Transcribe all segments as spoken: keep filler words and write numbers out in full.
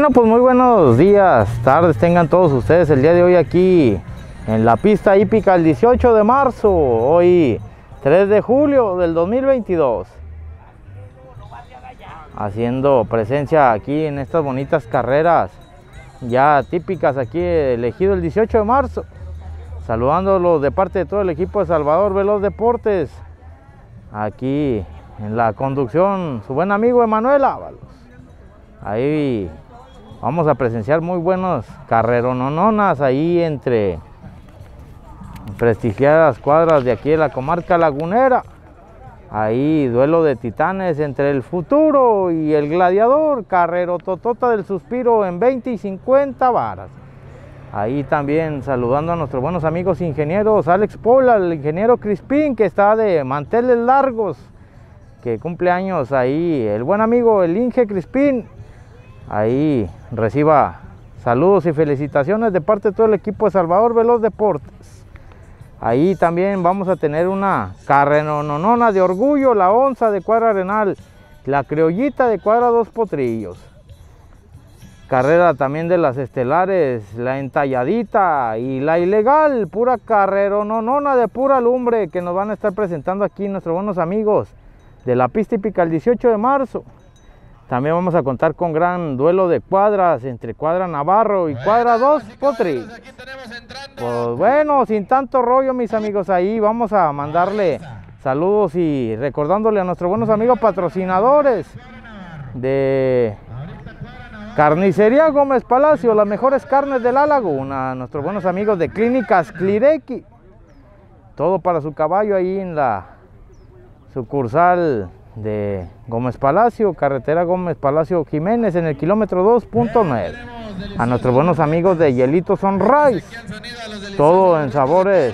Bueno, pues muy buenos días, tardes tengan todos ustedes el día de hoy aquí en la pista hípica el dieciocho de marzo, hoy tres de julio del dos mil veintidós. Haciendo presencia aquí en estas bonitas carreras ya típicas aquí elegido el dieciocho de marzo. Saludándolos de parte de todo el equipo de Salvador Veloz Deportes. Aquí en la conducción su buen amigo Emanuel Ábalos. Ahí vamos a presenciar muy buenos carreronononas ahí entre prestigiadas cuadras de aquí de la comarca lagunera. Ahí duelo de titanes entre el Futuro y el Gladiador, carrero totota del Suspiro en veinte y cincuenta varas. Ahí también saludando a nuestros buenos amigos ingenieros Alex Pola, el ingeniero Crispín que está de manteles largos, que cumple años ahí, el buen amigo el Inge Crispín. Ahí reciba saludos y felicitaciones de parte de todo el equipo de Salvador Veloz Deportes. Ahí también vamos a tener una carrenonona de orgullo, la onza de Cuadra Arenal, la criollita de Cuadra Dos Potrillos. Carrera también de las estelares, la entalladita y la ilegal, pura carrerononona de pura lumbre que nos van a estar presentando aquí nuestros buenos amigos de la pista hípica el dieciocho de marzo. También vamos a contar con gran duelo de cuadras entre Cuadra Navarro y Cuadra Dos Potrillos. Pues bueno, sin tanto rollo mis amigos, ahí vamos a mandarle saludos y recordándole a nuestros buenos amigos patrocinadores de Carnicería Gómez Palacio, las mejores carnes de la laguna, a nuestros buenos amigos de Clínicas Clirequi, todo para su caballo ahí en la sucursal de Gómez Palacio, carretera Gómez Palacio Jiménez en el kilómetro dos punto nueve. A nuestros buenos amigos de Hielitos Sunrise, todo en sabores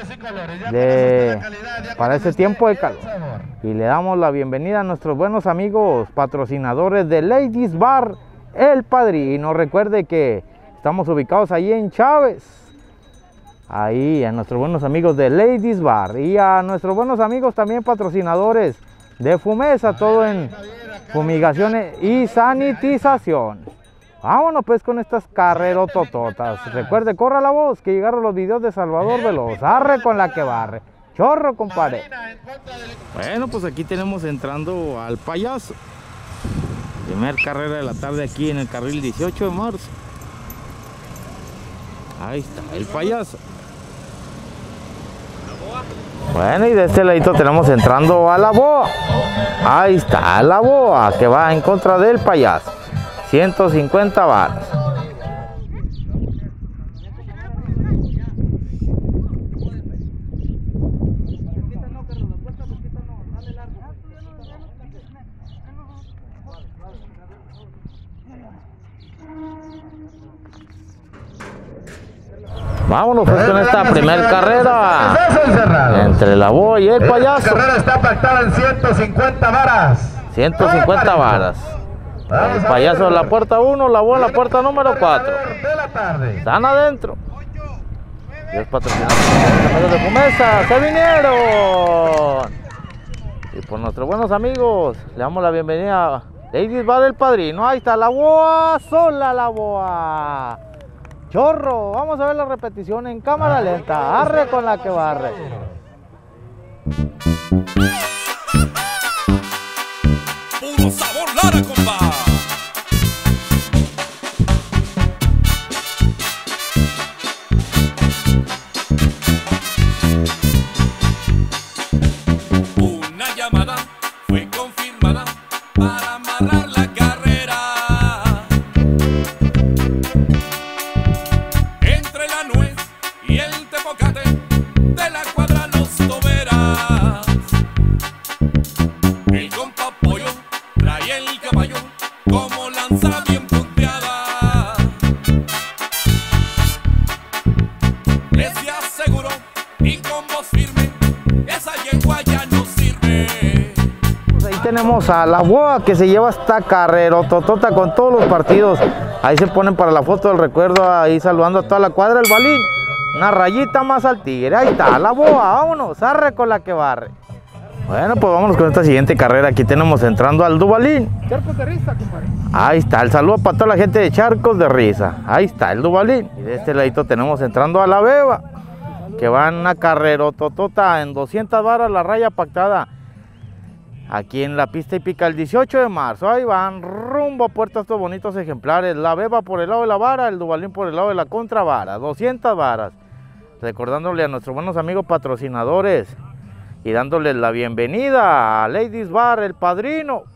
de para ese tiempo de calor. Y le damos la bienvenida a nuestros buenos amigos patrocinadores de Ladies Bar El Padrino. Recuerde que estamos ubicados ahí en Chávez. Ahí a nuestros buenos amigos de Ladies Bar y a nuestros buenos amigos también patrocinadores de Fumesa, todo en fumigaciones y sanitización. Vámonos pues con estas carrerotototas. Recuerde, corra la voz que llegaron los videos de Salvador Veloz. Arre con la que barre. Chorro, compadre. Bueno, pues aquí tenemos entrando al Payaso. Primer carrera de la tarde aquí en el carril dieciocho de marzo. Ahí está el Payaso. Bueno, y de este ladito tenemos entrando a la Boa. Ahí está la Boa que va en contra del Payaso. ciento cincuenta varas. Vámonos pues con esta primera carrera entre la Boa y el Payaso. La carrera está pactada en ciento cincuenta varas. ciento cincuenta varas. El Payaso en la puerta uno, la Boa en la puerta número cuatro. Están adentro. Dios patrocinado de Fumesa, se vinieron. Y por nuestros buenos amigos, le damos la bienvenida a Ladies Bar El Padrino. Ahí está la Boa, sola la Boa. Chorro, vamos a ver la repetición en cámara lenta. Arre con la que barre. Puro sabor Lara, compa. Una llamada fue confirmada para amarrar la carrera entre la nuez y el tepocate de la cuadra Los Toberas. El compa Pollo trae el caballo como lanza bien punteada. Les aseguro y con voz firme, esa yegua ya no sirve. Ahí tenemos a la Boa que se lleva esta carrerototota con todos los partidos. Ahí se ponen para la foto del recuerdo, ahí saludando a toda la cuadra el Balín. Una rayita más al tigre, ahí está la Boa, vámonos, arre con la que barre. Bueno, pues vámonos con esta siguiente carrera. Aquí tenemos entrando al Duvalín. Charcos de Riza, compadre. Ahí está, el saludo para toda la gente de Charcos de Riza. Ahí está el Duvalín. Y de este ladito tenemos entrando a la Beba, que va en una carrerototota en doscientas varas, la raya pactada. Aquí en la pista hípica el dieciocho de marzo. Ahí van rumbo a puerta estos bonitos ejemplares. La Beba por el lado de la vara, el Duvalín por el lado de la contravara. doscientas varas. Recordándole a nuestros buenos amigos patrocinadores y dándoles la bienvenida a Ladies Bar, el Padrino,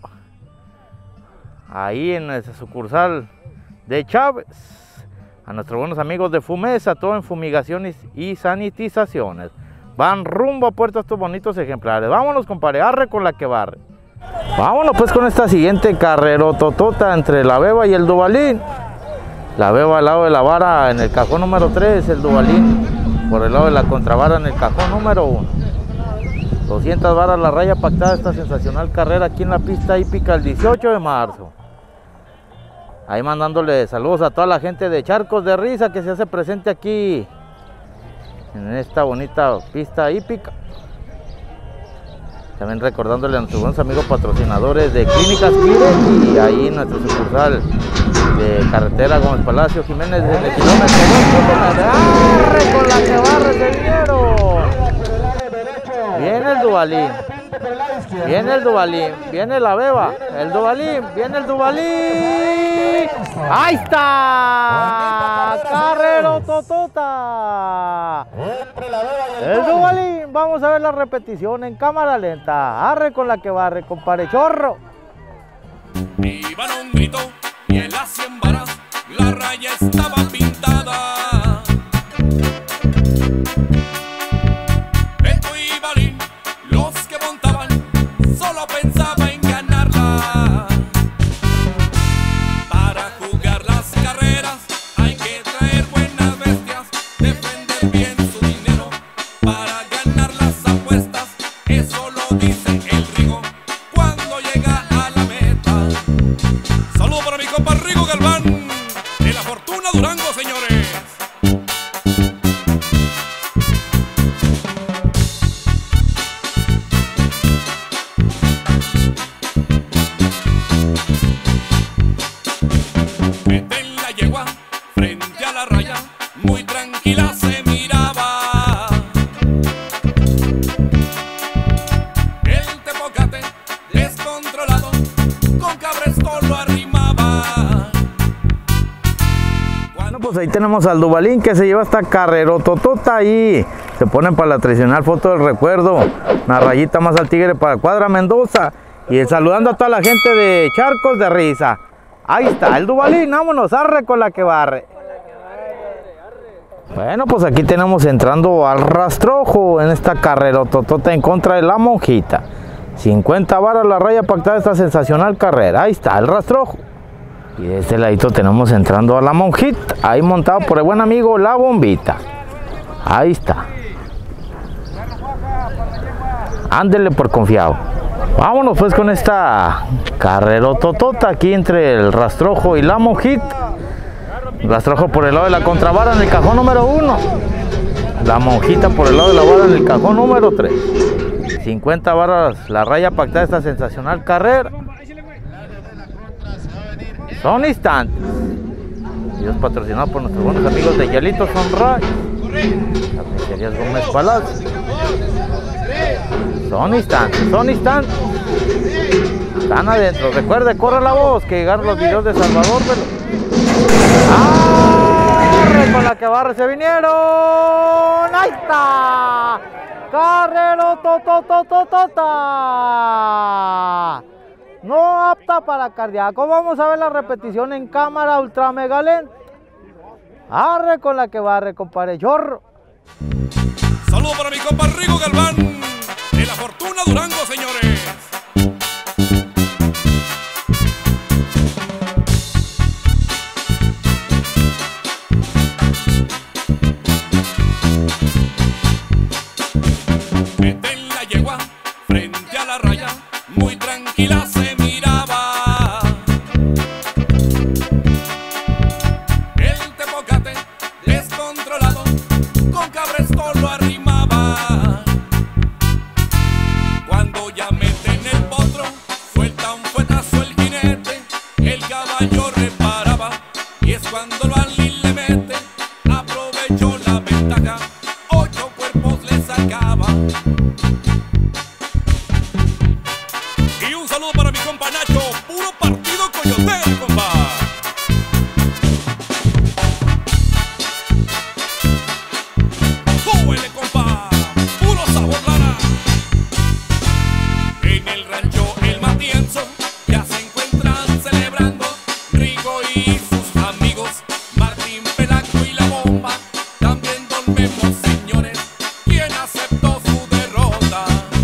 ahí en esa sucursal de Chávez, a nuestros buenos amigos de Fumesa, todo en fumigaciones y sanitizaciones. Van rumbo a puerto estos bonitos ejemplares. Vámonos, compadre, arre con la que barre. Vámonos pues con esta siguiente carrerototota entre la Beba y el Duvalín. La Beba al lado de la vara en el cajón número tres, el Duvalín por el lado de la contravara en el cajón número uno. doscientas varas la raya pactada, esta sensacional carrera aquí en la pista hípica el dieciocho de marzo. Ahí mandándole saludos a toda la gente de Charcos de Riza que se hace presente aquí en esta bonita pista hípica. También recordándole a nuestros buenos amigos patrocinadores de Clínicas Kire y ahí nuestro sucursal de carretera Gómez Palacio Jiménez en el kilómetro dos. ¡Arre con la que barre se vinieron! Viene el Duvalín, viene el Duvalín, viene la Beba, el Duvalín, viene el Duvalín. ¡Ahí está! ¡Carrerototota! El Duvalín, vamos a ver la repetición en cámara lenta. Arre con la que barre, compadre Chorro. Iban un grito y en las cien varas la raya estaba pintada. Beto y Balín, los que montaban, solo pensaba en ganarla. Para jugar las carreras hay que traer buenas bestias, defender bien su dinero para ganar las apuestas. Eso lo dice el Rigo cuando llega a la meta. Saludo para mi compa Rigo Galván, de la Fortuna Durango, señores. Mete en la yegua, frente a la raya, muy tranquila se miraba. El tepocate, descontrolado, con cabresto lo arrimaba. Bueno, pues ahí tenemos al Duvalín que se lleva esta carrerototota ahí. Se ponen para la tradicional foto del recuerdo. Una rayita más al tigre para Cuadra Mendoza. Y saludando a toda la gente de Charcos de Riza. Ahí está el Duvalín, vámonos, arre con la que barre. Bueno, pues aquí tenemos entrando al rastrojo en esta carrerototota en contra de la Monjita. cincuenta varas la raya pactada esta sensacional carrera. Ahí está el rastrojo. Y de este ladito tenemos entrando a la Monjita, ahí montado por el buen amigo La Bombita. Ahí está. Ándele por confiado. Vámonos pues con esta carrerototota aquí entre el rastrojo y la Monjita. Rastrojo por el lado de la contravara en el cajón número uno. La Monjita por el lado de la vara en el cajón número tres. cincuenta varas la raya pactada esta sensacional carrera. Son instantes. Y es patrocinado por nuestros buenos amigos de Hielito Sonray, Cafeterías Gómez Palacio. Son instantes, son instantes. Están adentro. Recuerde, corre la voz que llegaron los videos de Salvador. Pero... ¡arre con la que barre se vinieron! ¡Ahí está! ¡Carrerototototota! No apta para cardíaco. Vamos a ver la repetición en cámara ultra mega lenta. Arre con la que barre, compadre Chorro. Saludo para mi compa Rigo Galván, de la Fortuna Durango, señores. Mete en la yegua, frente a la raya, muy tranquila se miraba. El tepocate, descontrolado, con cabresto lo arrimaba. Cuando echó la ventaja, ocho cuerpos le sacaba. Y un saludo para mi compa Nacho, puro partido coyotero, compa. ¡Súbele, compa! ¡Puro sabor, Lara! En el rancho El Matienzo ya se encuentran celebrando Rigo y sus amigos, Martín Pelaco y La Bomba, también Don Memo, señores, quien aceptó su derrota.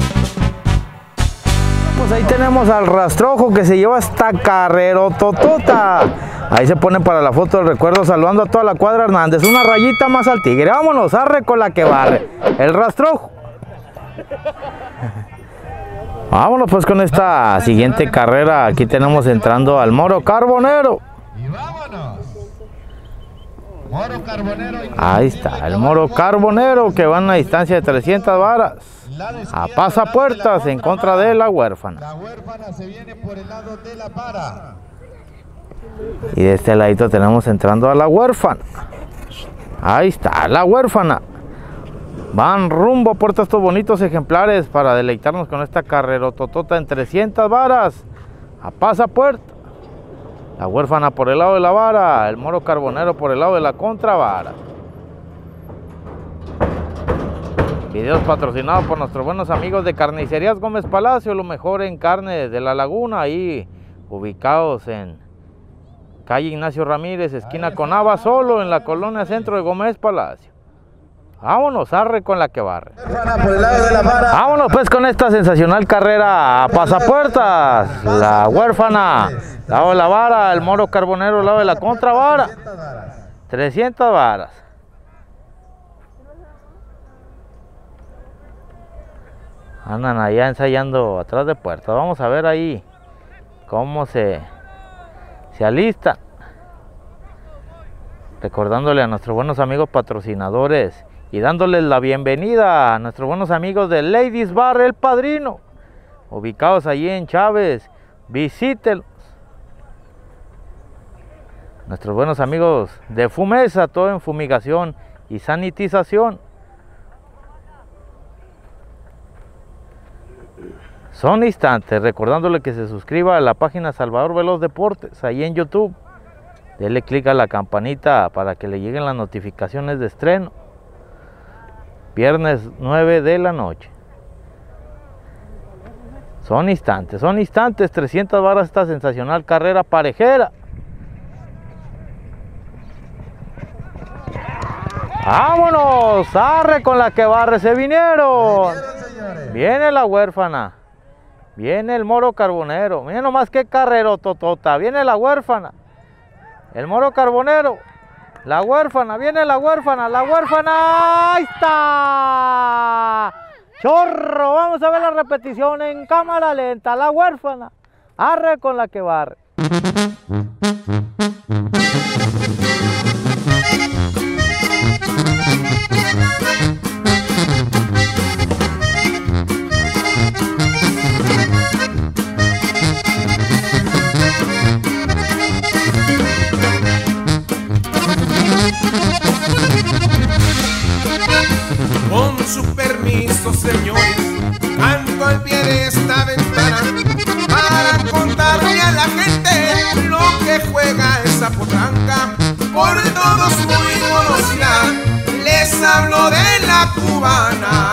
Pues ahí tenemos al Rastrojo que se lleva esta carrerototota. Ahí se pone para la foto del recuerdo saludando a toda la cuadra Hernández. Una rayita más al tigre. Vámonos, arre con la que barre. El Rastrojo. Vámonos pues con esta siguiente carrera. Aquí tenemos entrando al Moro Carbonero. Y vámonos. Moro Carbonero. Ahí está, el Moro Carbonero que va a una distancia de trescientas varas. A pasapuertas en contra de la huérfana. La huérfana se viene por el lado de la para. Y de este ladito tenemos entrando a la huérfana. Ahí está, la huérfana. Van rumbo por estos bonitos ejemplares para deleitarnos con esta carrerototota en trescientas varas. A pasapuerta. La huérfana por el lado de la vara, el Moro Carbonero por el lado de la contravara. Videos patrocinados por nuestros buenos amigos de Carnicerías Gómez Palacio, lo mejor en carne de la laguna, ahí ubicados en calle Ignacio Ramírez, esquina con Ava, solo en la colonia centro de Gómez Palacio. Vámonos, arre con la que barre. Por el lado de la para. Vámonos pues con esta sensacional carrera a pasapuertas. La huérfana, lado de la vara, el Moro Carbonero, lado de la contravara. trescientas varas. Andan allá ensayando atrás de puerta. Vamos a ver ahí cómo se, se alistan. Recordándole a nuestros buenos amigos patrocinadores y dándoles la bienvenida a nuestros buenos amigos de Ladies Bar El Padrino, ubicados allí en Chávez. Visítenlos. Nuestros buenos amigos de Fumesa, todo en fumigación y sanitización. Son instantes, recordándole que se suscriba a la página Salvador Veloz Deportes, ahí en YouTube. Dele clic a la campanita para que le lleguen las notificaciones de estreno. Viernes nueve de la noche. Son instantes, son instantes, trescientas varas esta sensacional carrera parejera. ¡Vámonos! ¡Arre con la que barre! ¡Se vinieron! Viene la huérfana. Viene el Moro Carbonero. Miren nomás qué carrerototota. Viene la huérfana. El Moro Carbonero. La huérfana. Viene la huérfana. La huérfana. ¡Ahí está! ¡Chorro! Vamos a ver la repetición en cámara lenta. La huérfana. Arre con la que barre. Con su permiso, señores, canto al pie de esta ventana para contarle a la gente lo que juega esa potranca. Por todos muy conocida, les hablo de la cubana.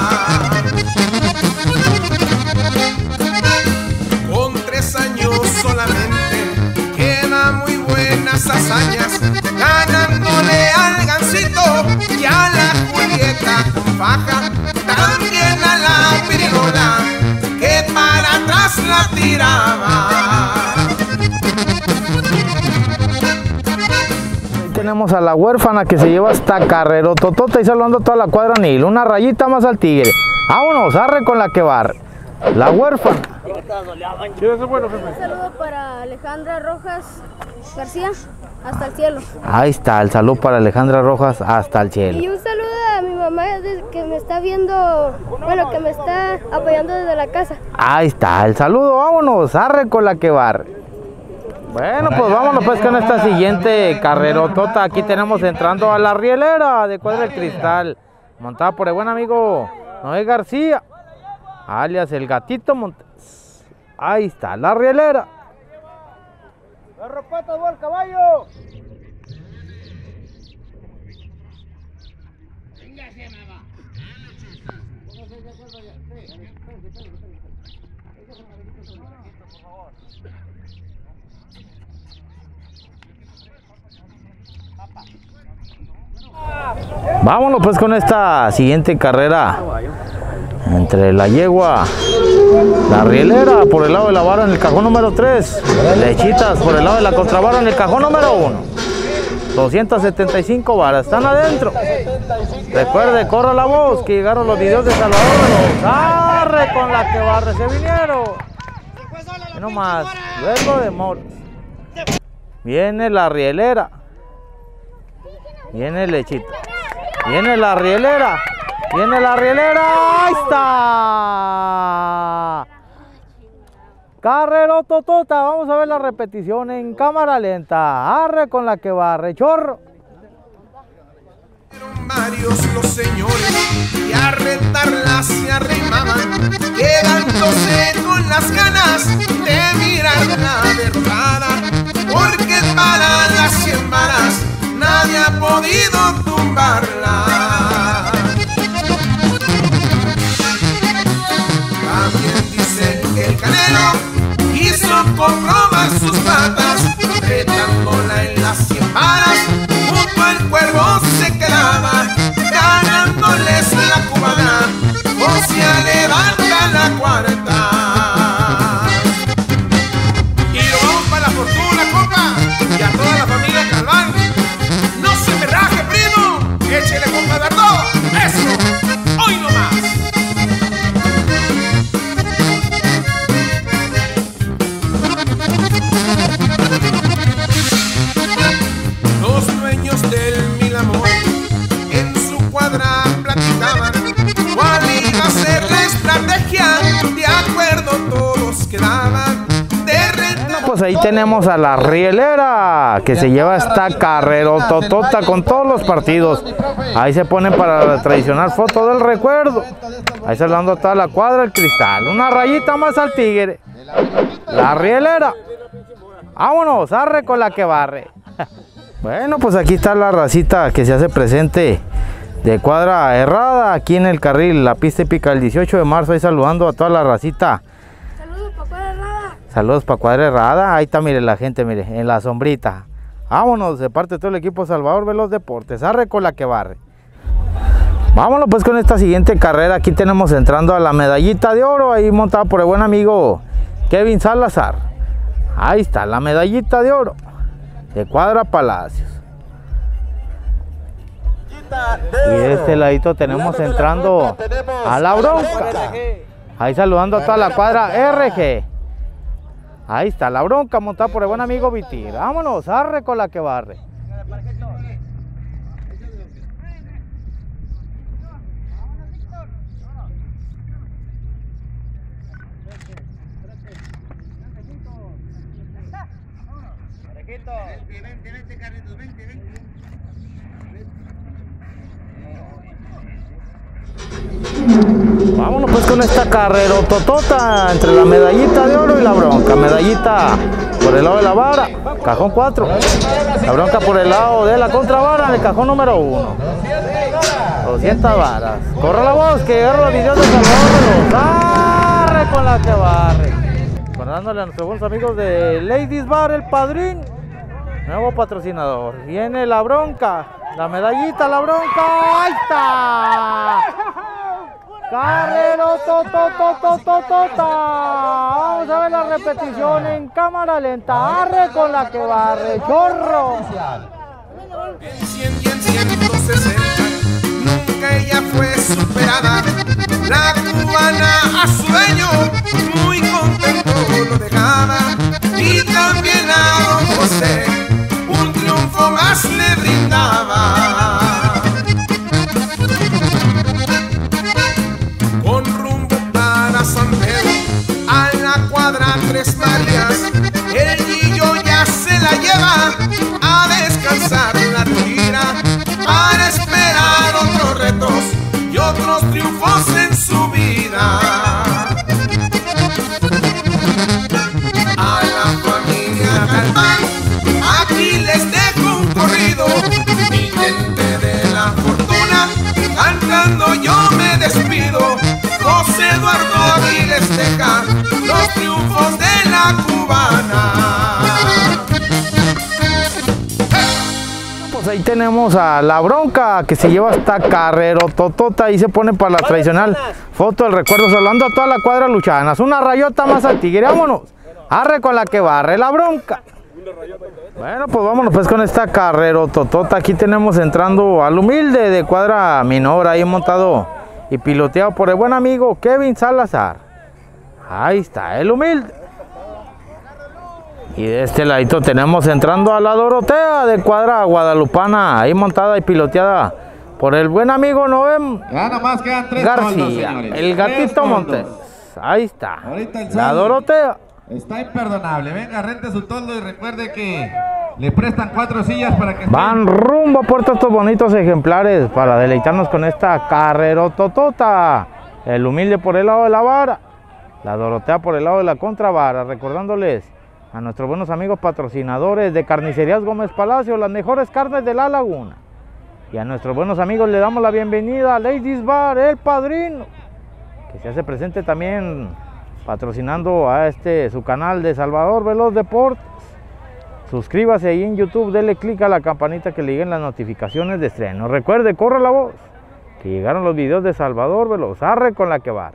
Con tres años solamente queda muy buenas hazañas, ganándole al Gancito y a la Julieta con faja, también a la Pirinola que para atrás la tiraba. Tenemos a la huérfana que se lleva hasta carrerototota y saludando a toda la cuadra Nil. Una rayita más al tigre. Vámonos, arre con la que barre. La huérfana. Un saludo para Alejandra Rojas García, hasta el cielo. Ahí está, el saludo para Alejandra Rojas hasta el cielo. Y un saludo a mi mamá que me está viendo, bueno, que me está apoyando desde la casa. Ahí está, el saludo, vámonos, arre con la que barre. Bueno, pues vámonos pues con esta siguiente carrerotota. Aquí tenemos entrando a la rielera de Cuadra El Cristal, montada por el buen amigo Noé García, alias el Gatito Montes. Ahí está la rielera. ¡Perro patas, al caballo! Vámonos pues con esta siguiente carrera entre la yegua, la rielera por el lado de la vara en el cajón número tres, lechitas por el lado de la contravara en el cajón número uno. doscientas setenta y cinco varas están adentro. Recuerde, corra la voz que llegaron los videos de Salvador de los Arre con la que barre se vinieron. Y no más, luego de Moros. Viene la rielera. Viene lechita. Viene la rielera. Viene la rielera. Ahí está. Carrerototota. Vamos a ver la repetición en cámara lenta. Arre con la que barre, chorro. Varios los señores y a retarla se arrimaban, quedándose con las ganas de mirar la derrotada, porque para las cien varas nadie ha podido tumbarla. También dice que el Canelo quiso comprobar sus patas, retándola en las cien varas, junto al cuervo se quedaba, ganándoles la cubana, o se levanta la cuarta. Y lo vamos para la fortuna, compa, y a toda la familia Calván. No se me raje, primo, échele compa de todo, eso, hoy nomás. Los dueños del mil amor en su cuadra platicaban cuál iba a ser la estrategia, de acuerdo todos quedaban. Pues ahí tenemos a la rielera que se lleva esta carrerototota con todos los partidos. Ahí se ponen para la tradicional foto del recuerdo. Ahí saludando a toda la Cuadra El Cristal. Una rayita más al tigre. La rielera. Vámonos, arre con la que barre. Bueno, pues aquí está la racita que se hace presente de Cuadra Errada aquí en el carril. La pista hípica el dieciocho de marzo. Ahí saludando a toda la racita. Saludos para Cuadra Errada. Saludos para Cuadra Errada. Ahí está, mire la gente, mire, en la sombrita. Vámonos, de parte de todo el equipo Salvador Veloz Deportes. Arre con la que barre. Vámonos pues con esta siguiente carrera. Aquí tenemos entrando a la medallita de oro. Ahí montada por el buen amigo Kevin Salazar. Ahí está la medallita de oro de Cuadra Palacios. Y de este ladito tenemos entrando a la bronca. Ahí saludando a toda la Cuadra R G. Ahí está la bronca montada por el buen amigo Vitir. Vámonos, arre con la que barre. Vámonos pues con esta carrerototota entre la medallita de oro y la bronca. Medallita por el lado de la vara, cajón cuatro. La bronca por el lado de la contravara en el cajón número uno. doscientas varas. Corre la voz que llegaron los videos de Salvador. Arre con la que barre. Recordándole a nuestros buenos amigos de Ladies Bar, el padrín, nuevo patrocinador. Viene la bronca, la medallita, la bronca. ¡Ahí está! Carrerotototototota. Vamos a ver la repetición en cámara lenta. Arre con la que barre, chorro. En cien y en ciento sesenta nunca ella fue superada. La cubana a su dueño muy contento lo dejaba, y también a don José un triunfo más le brindaba. Con rumbo para San Pedro a la Cuadra Tres Marías, el Guillo ya tenemos a La Bronca, que se lleva hasta Carrero Totota. Ahí se pone para la tradicional foto del recuerdo, saludando a toda la cuadra luchanas. Una rayota más al tigre, vámonos. Arre con la que barre La Bronca. Bueno, pues vámonos pues con esta Carrero Totota. Aquí tenemos entrando al humilde de cuadra minor, ahí montado y piloteado por el buen amigo Kevin Salazar. Ahí está el humilde. Y de este ladito tenemos entrando a la Dorotea de cuadra guadalupana, ahí montada y piloteada por el buen amigo Noem Ya nomás quedan tres García, toldos, señores. el gatito Tres Montes. toldos. Ahí está, Ahorita el la saldo Dorotea. Está imperdonable. Venga, rente su toldo y recuerde que le prestan cuatro sillas para que Van rumbo a puerto estos bonitos ejemplares para deleitarnos con esta Carrero Totota. El humilde por el lado de la vara, la Dorotea por el lado de la contravara. Recordándoles a nuestros buenos amigos patrocinadores de Carnicerías Gómez Palacio, las mejores carnes de la laguna. Y a nuestros buenos amigos le damos la bienvenida a Ladies Bar, el padrino, que se hace presente también patrocinando a este su canal de Salvador Veloz Deportes. Suscríbase ahí en YouTube, dele clic a la campanita que le lleguen las notificaciones de estreno. Recuerde, corre la voz, que llegaron los videos de Salvador Veloz. Arre con la que va.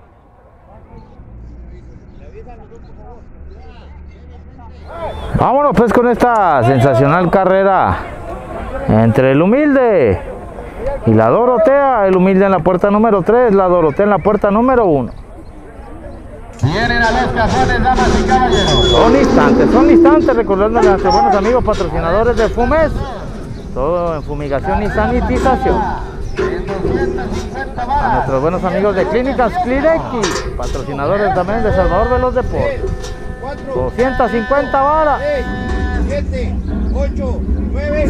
Vámonos pues con esta sensacional carrera entre el humilde y la Dorotea. El humilde en la puerta número tres, la Dorotea en la puerta número uno. Vienen a los cajones, damas y caballeros. Son instantes, son instantes, recordando a nuestros buenos amigos patrocinadores de Fumes, todo en fumigación y sanitización. A nuestros buenos amigos de Clínicas Clirequi, patrocinadores también de Salvador Veloz Deportes. doscientas cincuenta varas. siete, ocho, nueve.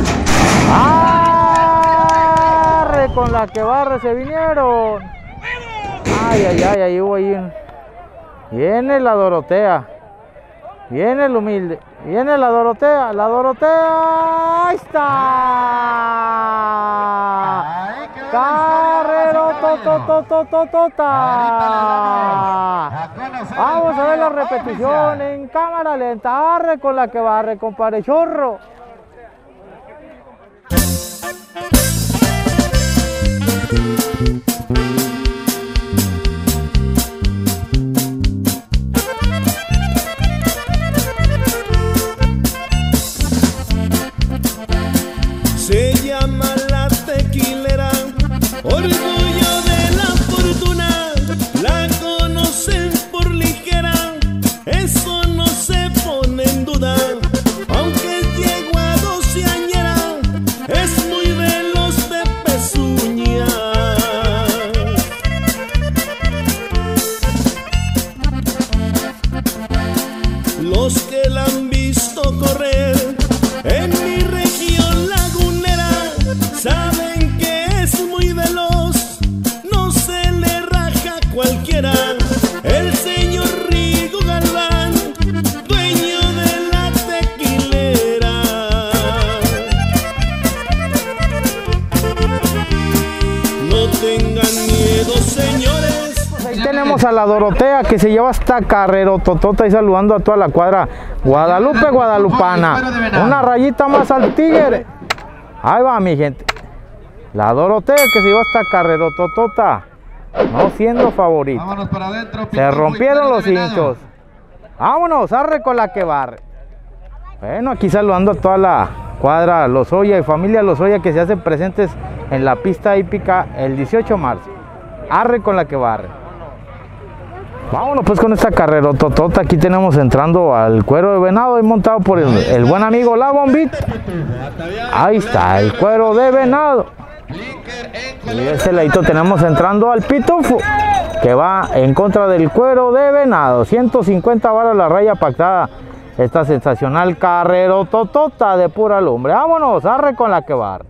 ¡Arre con la que barre se vinieron! Ay, ay, ay, ahí hubo ahí un... Viene la Dorotea, viene el humilde, viene la Dorotea, la Dorotea, ahí está. Carrero Tototototota. Vamos a ver la repetición en cámara lenta. Arre con la que barre, compadre chorro. Se llama la tequilera, orgullo de la fortuna, la conocen por ligera, eso no se pone en duda, aunque es yegua doceañera, es muy veloz de pezuña. Los que la han visto correr en mi región lagunera saben que es muy veloz, no se le raja cualquiera. El señor Rigo Galván, dueño de la tequilera. No tengan miedo, señores. Ahí tenemos a la Dorotea, que se lleva hasta Carrero Totota, y saludando a toda la cuadra Guadalupe guadalupana. Una rayita más al tigre. Ahí va mi gente. La Dorotea, que se lleva hasta Carrero Totota, no siendo favorita. Vámonos para adentro. Se rompieron los hinchos. Vámonos, arre con la que barre. Bueno, aquí saludando a toda la cuadra Lozoya y familia Lozoya, que se hacen presentes en la pista hípica el dieciocho de marzo. Arre con la que barre. Vámonos pues con esta Carrero Totota. Aquí tenemos entrando al cuero de venado y montado por el, el buen amigo La Bombita. Ahí está el cuero de venado. Y de este ladito tenemos entrando al Pitufo, que va en contra del cuero de venado. ciento cincuenta varas la raya pactada. Esta sensacional Carrero Totota de pura lumbre. Vámonos, arre con la que barre.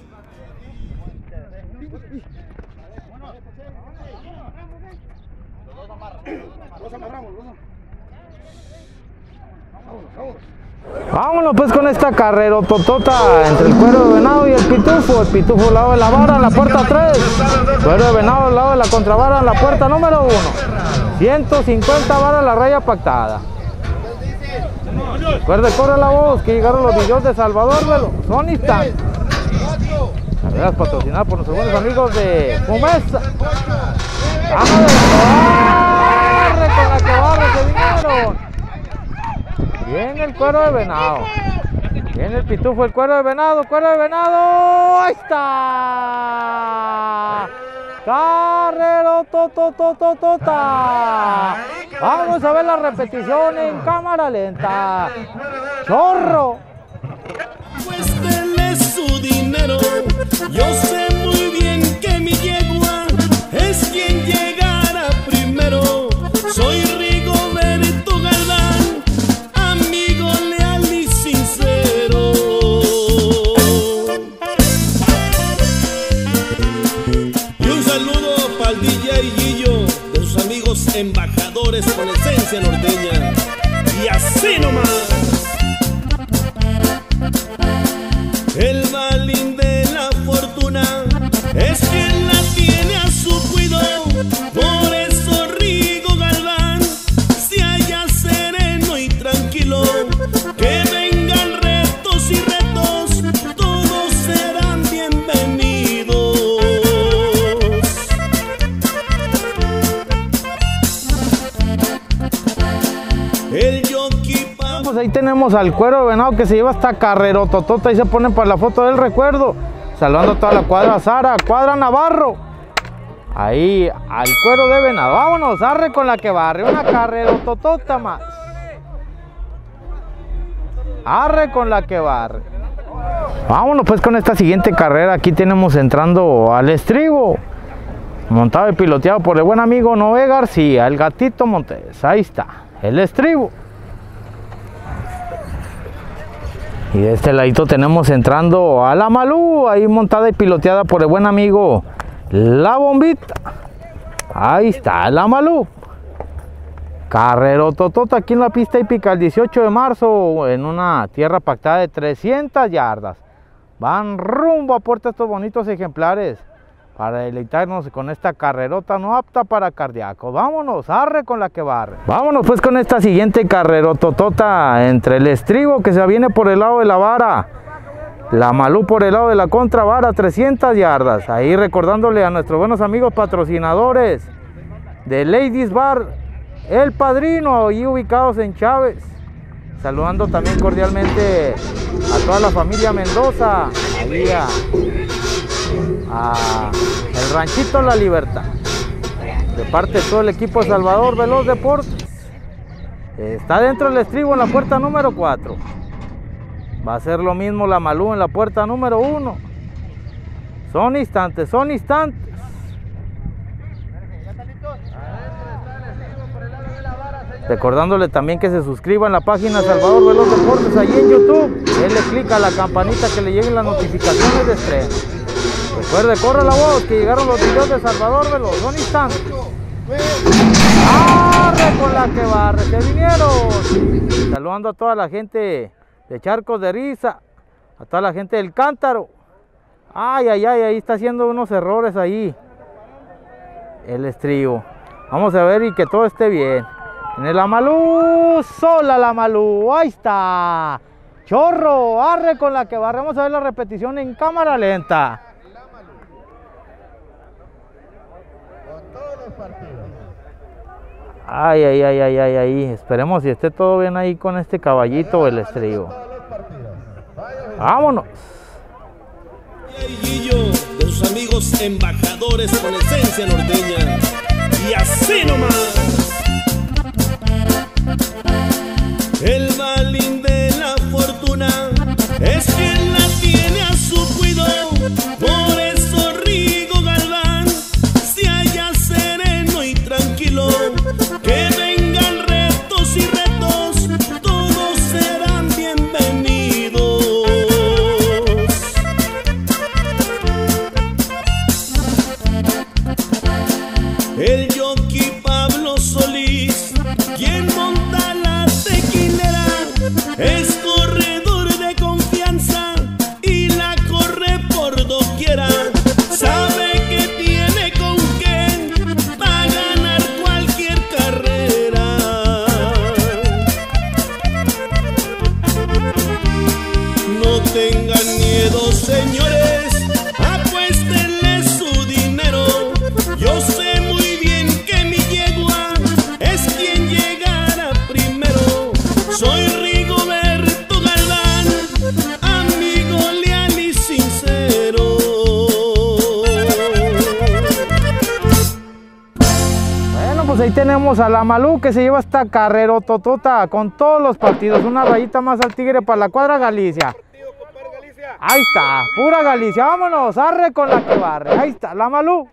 Vámonos pues con esta Carrero Totota entre el cuero de venado y el Pitufo. El Pitufo al lado de la vara en la puerta tres. Cuero de venado al lado de la contravara en la puerta número uno. ciento cincuenta varas la raya pactada. Recuerde, corre la voz, que llegaron los videos de Salvador Veloz. Son instantes. carreras patrocinadas por nuestros buenos amigos de Fumesa. ¡Barre con la que barre! ¡Se vinieron! Viene el cuero de venado. Viene el pitufo, el cuero de venado, cuero de venado. ¡Ahí está! Carrero tototototota. Vamos a ver la repetición en cámara lenta. Chorro. Cuéstele su dinero. Yo sé muy bien que mi yegua es quien llegará primero. Soy Rigoberto Galván, amigo leal y sincero. Y un saludo para el D J Guillo, de sus amigos embajadores con esencia norteña. Y así nomás. El balín de la fortuna es quien la tiene a su cuidado. Por eso Rigo Galván se halla sereno y tranquilo. Que vengan retos y retos, todos serán bienvenidos. El jockey. Pues ahí tenemos al cuero de venado que se lleva hasta carrero totota y se ponen para la foto del recuerdo. Saludando a toda la cuadra Sara, cuadra Navarro. Ahí al cuero de venado. Vámonos, arre con la que barre. Una carrero totota más. Arre con la que barre. Vámonos pues con esta siguiente carrera. Aquí tenemos entrando al estribo. Montado y piloteado por el buen amigo Noé García, el gatito Montes. Ahí está, el estribo. Y de este ladito tenemos entrando a la Malú, ahí montada y piloteada por el buen amigo La Bombita. Ahí está la Malú. Carrero totota aquí en la pista hípica el dieciocho de marzo en una tierra pactada de trescientas yardas. Van rumbo a puerta estos bonitos ejemplares para deleitarnos con esta carrerota no apta para cardíacos. Vámonos, arre con la que barre. Vámonos pues con esta siguiente carrerototota entre el estribo que se viene por el lado de la vara, la Malú por el lado de la contravara, trescientas yardas. Ahí recordándole a nuestros buenos amigos patrocinadores de Ladies Bar El Padrino, ahí ubicados en Chávez. Saludando también cordialmente a toda la familia Mendoza, ahí a, a el Ranchito La Libertad, de parte de todo el equipo de Salvador Veloz Deportes. Está dentro del estribo en la puerta número cuatro. Va a ser lo mismo la Malú en la puerta número uno. Son instantes, son instantes. Recordándole también que se suscriba en la página Salvador Veloz Deportes allí en YouTube. Denle clic a la campanita que le lleguen las notificaciones de estreno. Recuerde, corre la voz que llegaron los videos de Salvador Veloz. Son instantes. ¡Arre con la que barre! ¡Se vinieron! Saludando a toda la gente de Charcos de Risa, a toda la gente del Cántaro. Ay, ay, ay, ahí está haciendo unos errores ahí el estribo. Vamos a ver y que todo esté bien. En el Malú, sola la Malú, ahí está. Chorro, arre con la que barre. Vamos a ver la repetición en cámara lenta. Ay, ay, ay, ay, ay, ay. Esperemos si esté todo bien ahí con este caballito el estribo. Vámonos. De sus amigos embajadores con esencia norteña. Y así nomás. El balín de la fortuna es quien la tiene a su cuidado. Por eso Rigo Galván se halla sereno y tranquilo. Que vengan retos y retos, todos serán bienvenidos. El jockey Pablo Solís, quien monta la Vámonos, ahí tenemos a la Malú que se lleva esta carrera totota con todos los partidos. Una rayita más al tigre para la cuadra Galicia. Ahí está, pura Galicia. Vámonos, arre con la que barre. Ahí está, la Malú.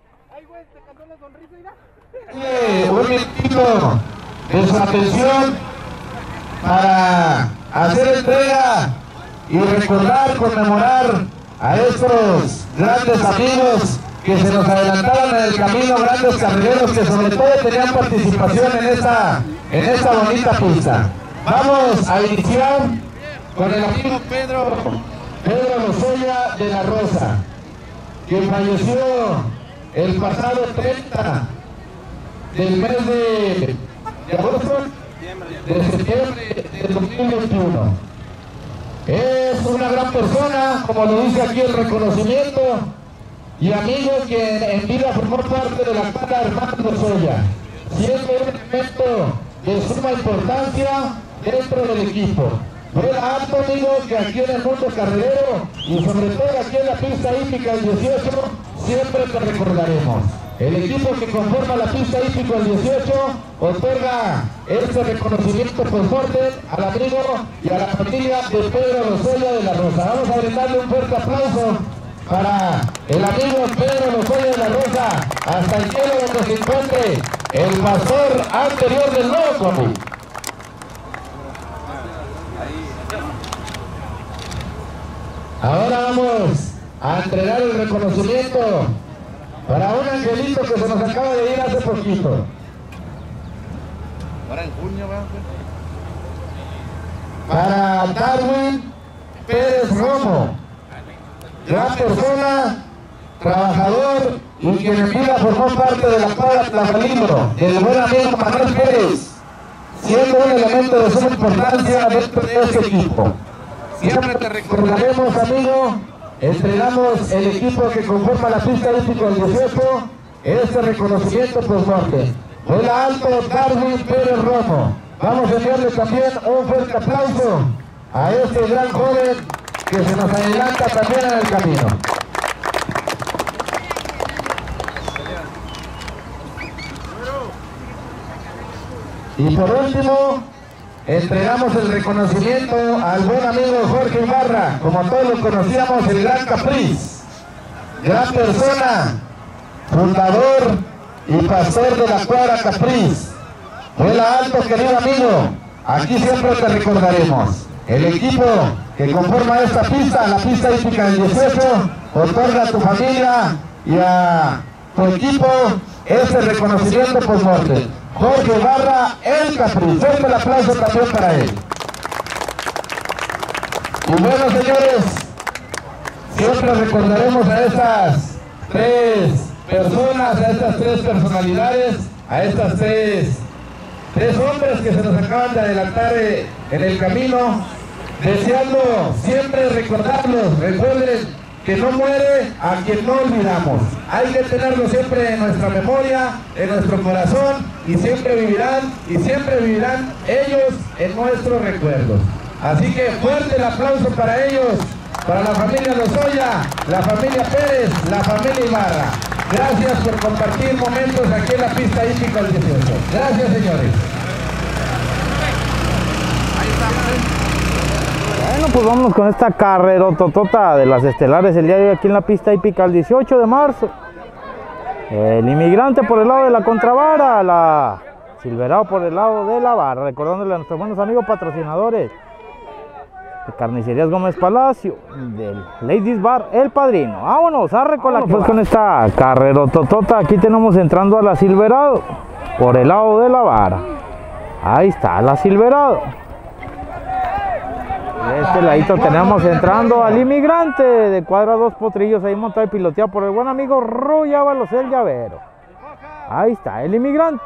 Eh, un minutito de su atención para hacer entrega y recordar, conmemorar a estos grandes amigos que se nos adelantaron en el camino, grandes carrereros que sobre todo tenían participación en esta, en esta bonita pista. Vamos a iniciar con el amigo Pedro, Pedro Lozoya de la Rosa, quien falleció el pasado treinta del mes de, de agosto, de septiembre de dos mil veintiuno. Es una gran persona, como lo dice aquí el reconocimiento, y amigo que en vida formó parte de la cuadra Hermanos Lozoya, siendo un elemento de suma importancia dentro del equipo. Vuela alto, amigo, que aquí en el mundo carrerero y sobre todo aquí en la pista hípica el dieciocho siempre te recordaremos. El equipo que conforma la pista hípica el dieciocho otorga este reconocimiento por mortem al amigo y a la familia de Pedro Lozoya de la Rosa. Vamos a brindarle un fuerte aplauso para el amigo Pedro Lozoya de la Rosa, hasta el cielo donde se encuentre el pastor anterior del loco. Ahora vamos a entregar el reconocimiento para un angelito que se nos acaba de ir hace poquito. Ahora en junio, ¿verdad? Para Darwin Pérez Romo, gran persona, trabajador y quien en vida formó parte de la cuadra Tlajalibro, del buen amigo Manuel Pérez, siendo un elemento de suma importancia dentro de este equipo. Siempre te recordaremos, amigo, entregamos el equipo que conforma la pista hípica del dieciocho, este reconocimiento por muerte. Vuela alto Darwin Pérez Romo. Vamos a enviarle también un fuerte aplauso a este gran joven que se nos adelanta también en el camino. Y por último, entregamos el reconocimiento al buen amigo Jorge Ibarra, como todos lo conocíamos, el Gran Capriz, gran persona, fundador y pastor de la cuadra Capriz. Vuela alto, querido amigo, aquí siempre te recordaremos. El equipo que conforma esta pista, la pista hípica del dieciocho, otorga a tu familia y a tu equipo este reconocimiento por muerte. Jorge Ibarra, el Capriz. Fuerte el aplauso también para él. Y bueno, señores, siempre recordaremos a estas tres personas, a estas tres personalidades, a estas tres, tres hombres que se nos acaban de adelantar eh, en el camino, deseando siempre recordarlos. Recuerden que no muere a quien no olvidamos. Hay que tenerlo siempre en nuestra memoria, en nuestro corazón, y siempre vivirán, y siempre vivirán ellos en nuestros recuerdos. Así que fuerte el aplauso para ellos, para la familia Lozoya, la familia Pérez, la familia Ibarra. Gracias por compartir momentos aquí en la pista hípica del dieciocho. Gracias, señores. Bueno, pues vámonos con esta carrerototota de las estelares el día de hoy aquí en la pista hípica el dieciocho de marzo. El inmigrante por el lado de la contravara, la Silverado por el lado de la barra, recordándole a nuestros buenos amigos patrocinadores de Carnicerías Gómez Palacio, del Ladies Bar El Padrino. Vámonos, arre con la pues con esta carrerototota. Aquí tenemos entrando a la Silverado por el lado de la vara. Ahí está la Silverado. De este ladito tenemos entrando al inmigrante de cuadra dos potrillos, ahí montado y piloteado por el buen amigo Roy Ábalos el Llavero. Ahí está el inmigrante.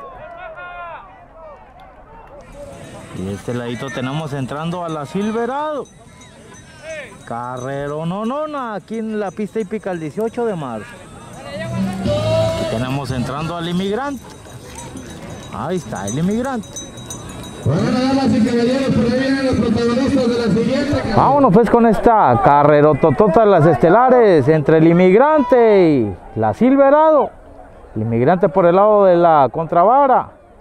Y de este ladito tenemos entrando a la Silverado. Carrero nonona aquí en la pista hípica el dieciocho de marzo. Aquí tenemos entrando al inmigrante. Ahí está el inmigrante. Bueno, damas y caballeros, por ahí vienen los protagonistas de la siguiente. Vámonos pues con esta carrerototota de las estelares entre el inmigrante y la Silverado. El inmigrante por el lado de la contravara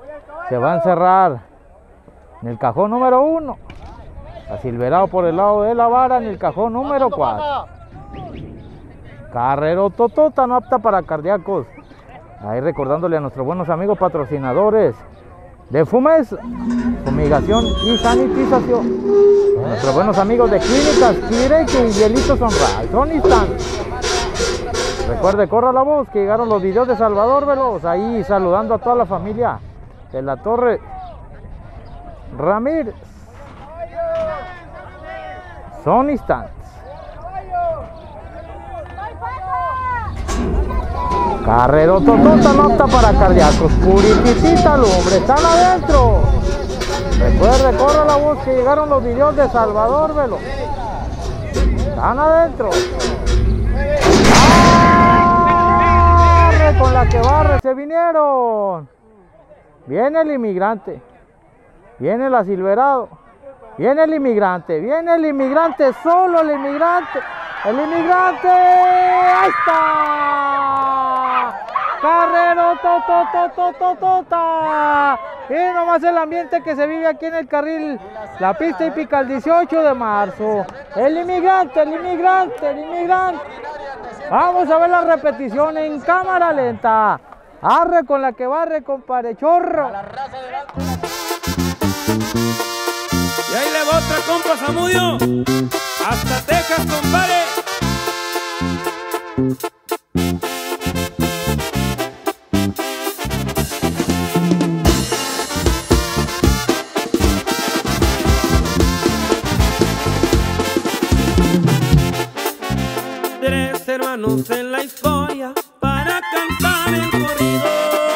se va a encerrar en el cajón número uno. Asilverado por el lado de la vara en el cajón número cuatro. Carrero totota, no apta para cardíacos. Ahí recordándole a nuestros buenos amigos patrocinadores de Fumes, fumigación y sanitización. A nuestros buenos amigos de Clínicas Kireiki y Hielitos Sonray. Son instantes. Recuerde, corra la voz que llegaron los videos de Salvador Veloz. Ahí saludando a toda la familia de la Torre Ramírez. Son instantes. Carrero totota, no apta para cardíacos. Purititita lumbre, están adentro. Recuerde, corre la voz que llegaron los videos de Salvador Veloz. Están adentro. ¡Barre con la que barre! Se vinieron. Viene el inmigrante. Viene el asilverado. Viene el inmigrante. Viene el inmigrante. Solo el inmigrante. El inmigrante. ¡Ahí está! Carrero tototototota. Y nomás el ambiente que se vive aquí en el carril, la pista hípica el dieciocho de marzo. El inmigrante, el inmigrante, el inmigrante. Vamos a ver la repetición en cámara lenta. Arre con la que barre, compadre, chorro. Y ahí le va otra compa, Zamudio. Hasta Texas, compadre. Tres hermanos en la historia para cantar el corrido.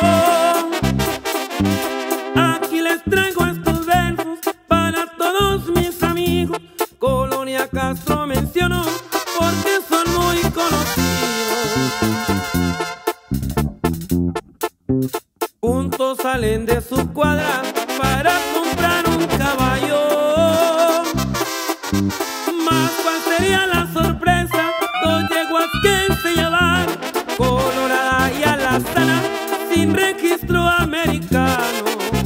Aquí les traigo estos versos para todos mis amigos. Colonia Castro menciono porque son muy conocidos. Juntos salen de su cuadra para comprar un caballo. Más cuál sería la sorpresa, dos yeguas que se llevar, colorada y alazana, sin registro americano.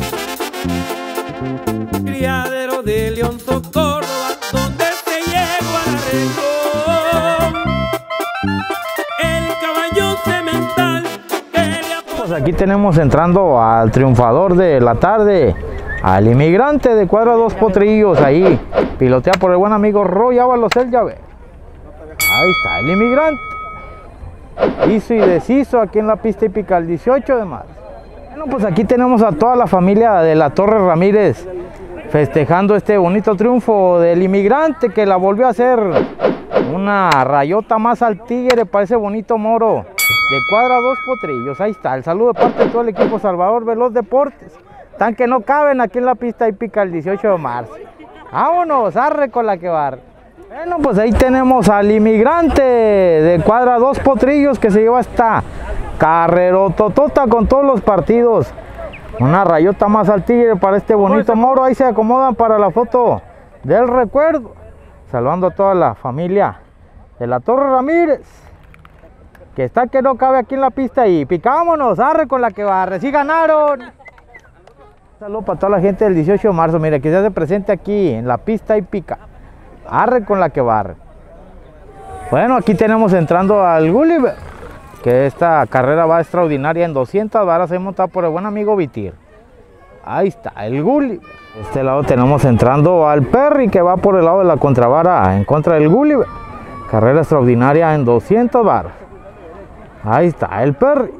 Criadero de León Córdoba, donde se llegó a la región. El caballo cemental que le Pues aquí tenemos entrando al triunfador de la tarde, al inmigrante de cuadra dos potrillos, ahí pilotea por el buen amigo Roy Ábalos el llave. Ahí está el inmigrante, hizo y deshizo aquí en la pista hípica el dieciocho de marzo. Bueno, pues aquí tenemos a toda la familia de la Torre Ramírez festejando este bonito triunfo del inmigrante, que la volvió a hacer una rayota más al tigre para ese bonito moro de cuadra dos potrillos. Ahí está, el saludo de parte de todo el equipo Salvador Veloz Deportes. Tan que no caben aquí en la pista hípica el dieciocho de marzo. Vámonos, arre con la que barre. Bueno, pues ahí tenemos al inmigrante de cuadra dos potrillos que se lleva esta carrerototota con todos los partidos. Una rayota más al tigre para este bonito moro. Ahí se acomodan para la foto del recuerdo. Saludando a toda la familia de la Torre Ramírez, que está que no cabe aquí en la pista y picámonos, arre con la que barre. ¡Sí ganaron! Saludos para toda la gente del dieciocho de marzo, mira, que se hace presente aquí en la pista hípica. Arre con la que barre. Bueno, aquí tenemos entrando al Gulliver, que esta carrera va extraordinaria en doscientas varas, ahí montado por el buen amigo Vitir. Ahí está, el Gulliver. De este lado tenemos entrando al Perry, que va por el lado de la contravara en contra del Gulliver. Carrera extraordinaria en doscientas varas. Ahí está, el Perry.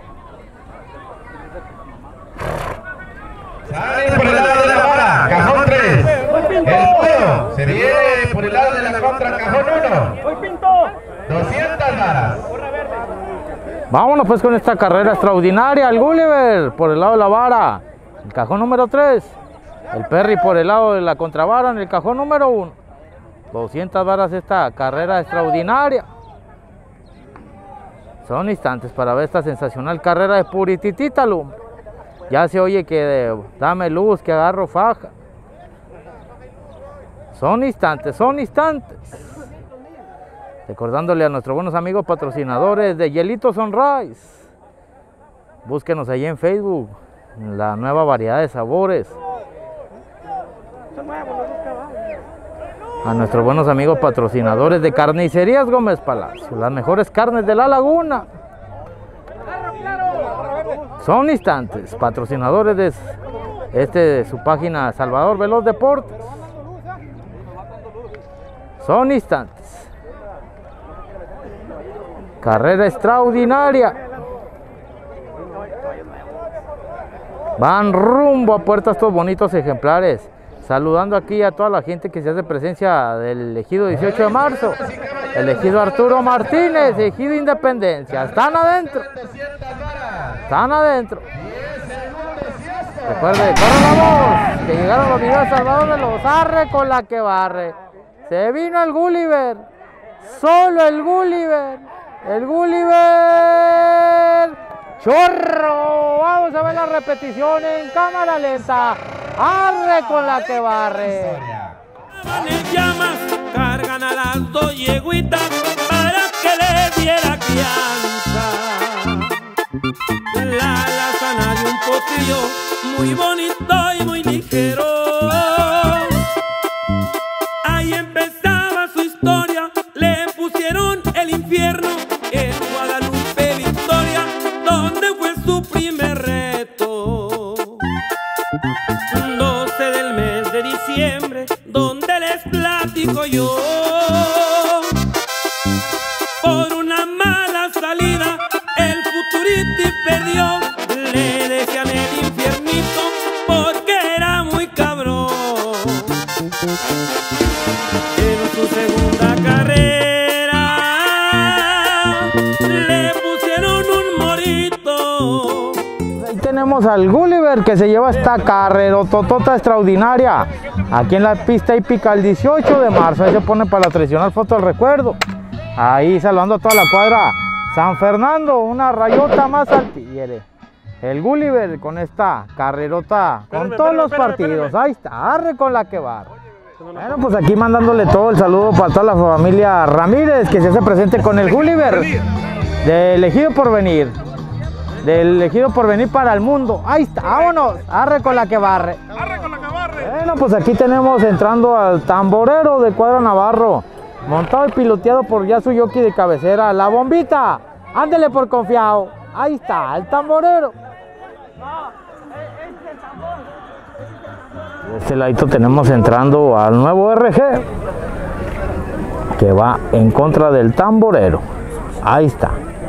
Sale por el lado de la vara, cajón tres. El uno se viene por el lado de la contra, cajón uno. doscientas varas. Vámonos pues con esta carrera extraordinaria. El Gulliver por el lado de la vara, el cajón número tres. El Perry por el lado de la contravara en el cajón número uno. doscientas varas esta carrera extraordinaria. Son instantes para ver esta sensacional carrera de purititita lumbre. Ya se oye que de, dame luz, que agarro faja. Son instantes, son instantes. Recordándole a nuestros buenos amigos patrocinadores de Hielitos Sunrise. Búsquenos ahí en Facebook la nueva variedad de sabores. A nuestros buenos amigos patrocinadores de Carnicerías Gómez Palacio, las mejores carnes de la laguna. Son Instantes, patrocinadores de este de su página Salvador Veloz Deportes. Son Instantes. Carrera extraordinaria. Van rumbo a puerta estos bonitos ejemplares. Saludando aquí a toda la gente que se hace presencia del ejido dieciocho de marzo. El ejido Arturo Martínez, ejido Independencia. Están adentro. Están adentro. Recuerde, corre la voz, que llegaron los videos de Salvador de los Arre con la que barre. Se vino el Gulliver. Solo el Gulliver. El Gulliver. Chorro. Vamos a ver la repetición en cámara lenta. Arre con la que barre. En llamas cargan a las dos yegüitas para que le diera crianza. La alazana de un potrillo muy bonito y muy ligero. Ahí empezaba su historia, le pusieron el infierno en Guadalupe Victoria, donde fue su primer reto. doce del mes de diciembre, donde les platico yo. Por una mala salida, el Futurity perdió. Le decían el infiernito porque era muy cabrón. En su segunda carrera le pusieron un morito. Ahí tenemos al Gulliver que se lleva esta carrerototota extraordinaria. Aquí en la pista hípica el dieciocho de marzo. Ahí se pone para la tradicional foto del recuerdo. Ahí saludando a toda la cuadra San Fernando, una rayota más al tigre. El Gulliver con esta carrerota con espérame, todos espérame, los espérame, partidos. Espérame. Ahí está, arre con la que va. Bueno, pues aquí mandándole todo el saludo para toda la familia Ramírez que se hace presente con el Gulliver del Ejido Porvenir. Del Ejido Porvenir para el mundo. Ahí está, vámonos, arre con la que barre. Arre con la que barre. Bueno, pues aquí tenemos entrando al tamborero de Cuadra Navarro, montado y piloteado por ya su jockey de cabecera, la bombita. Ándele por confiado. Ahí está, el tamborero. De este ladito tenemos entrando al nuevo R G, que va en contra del tamborero. Ahí está.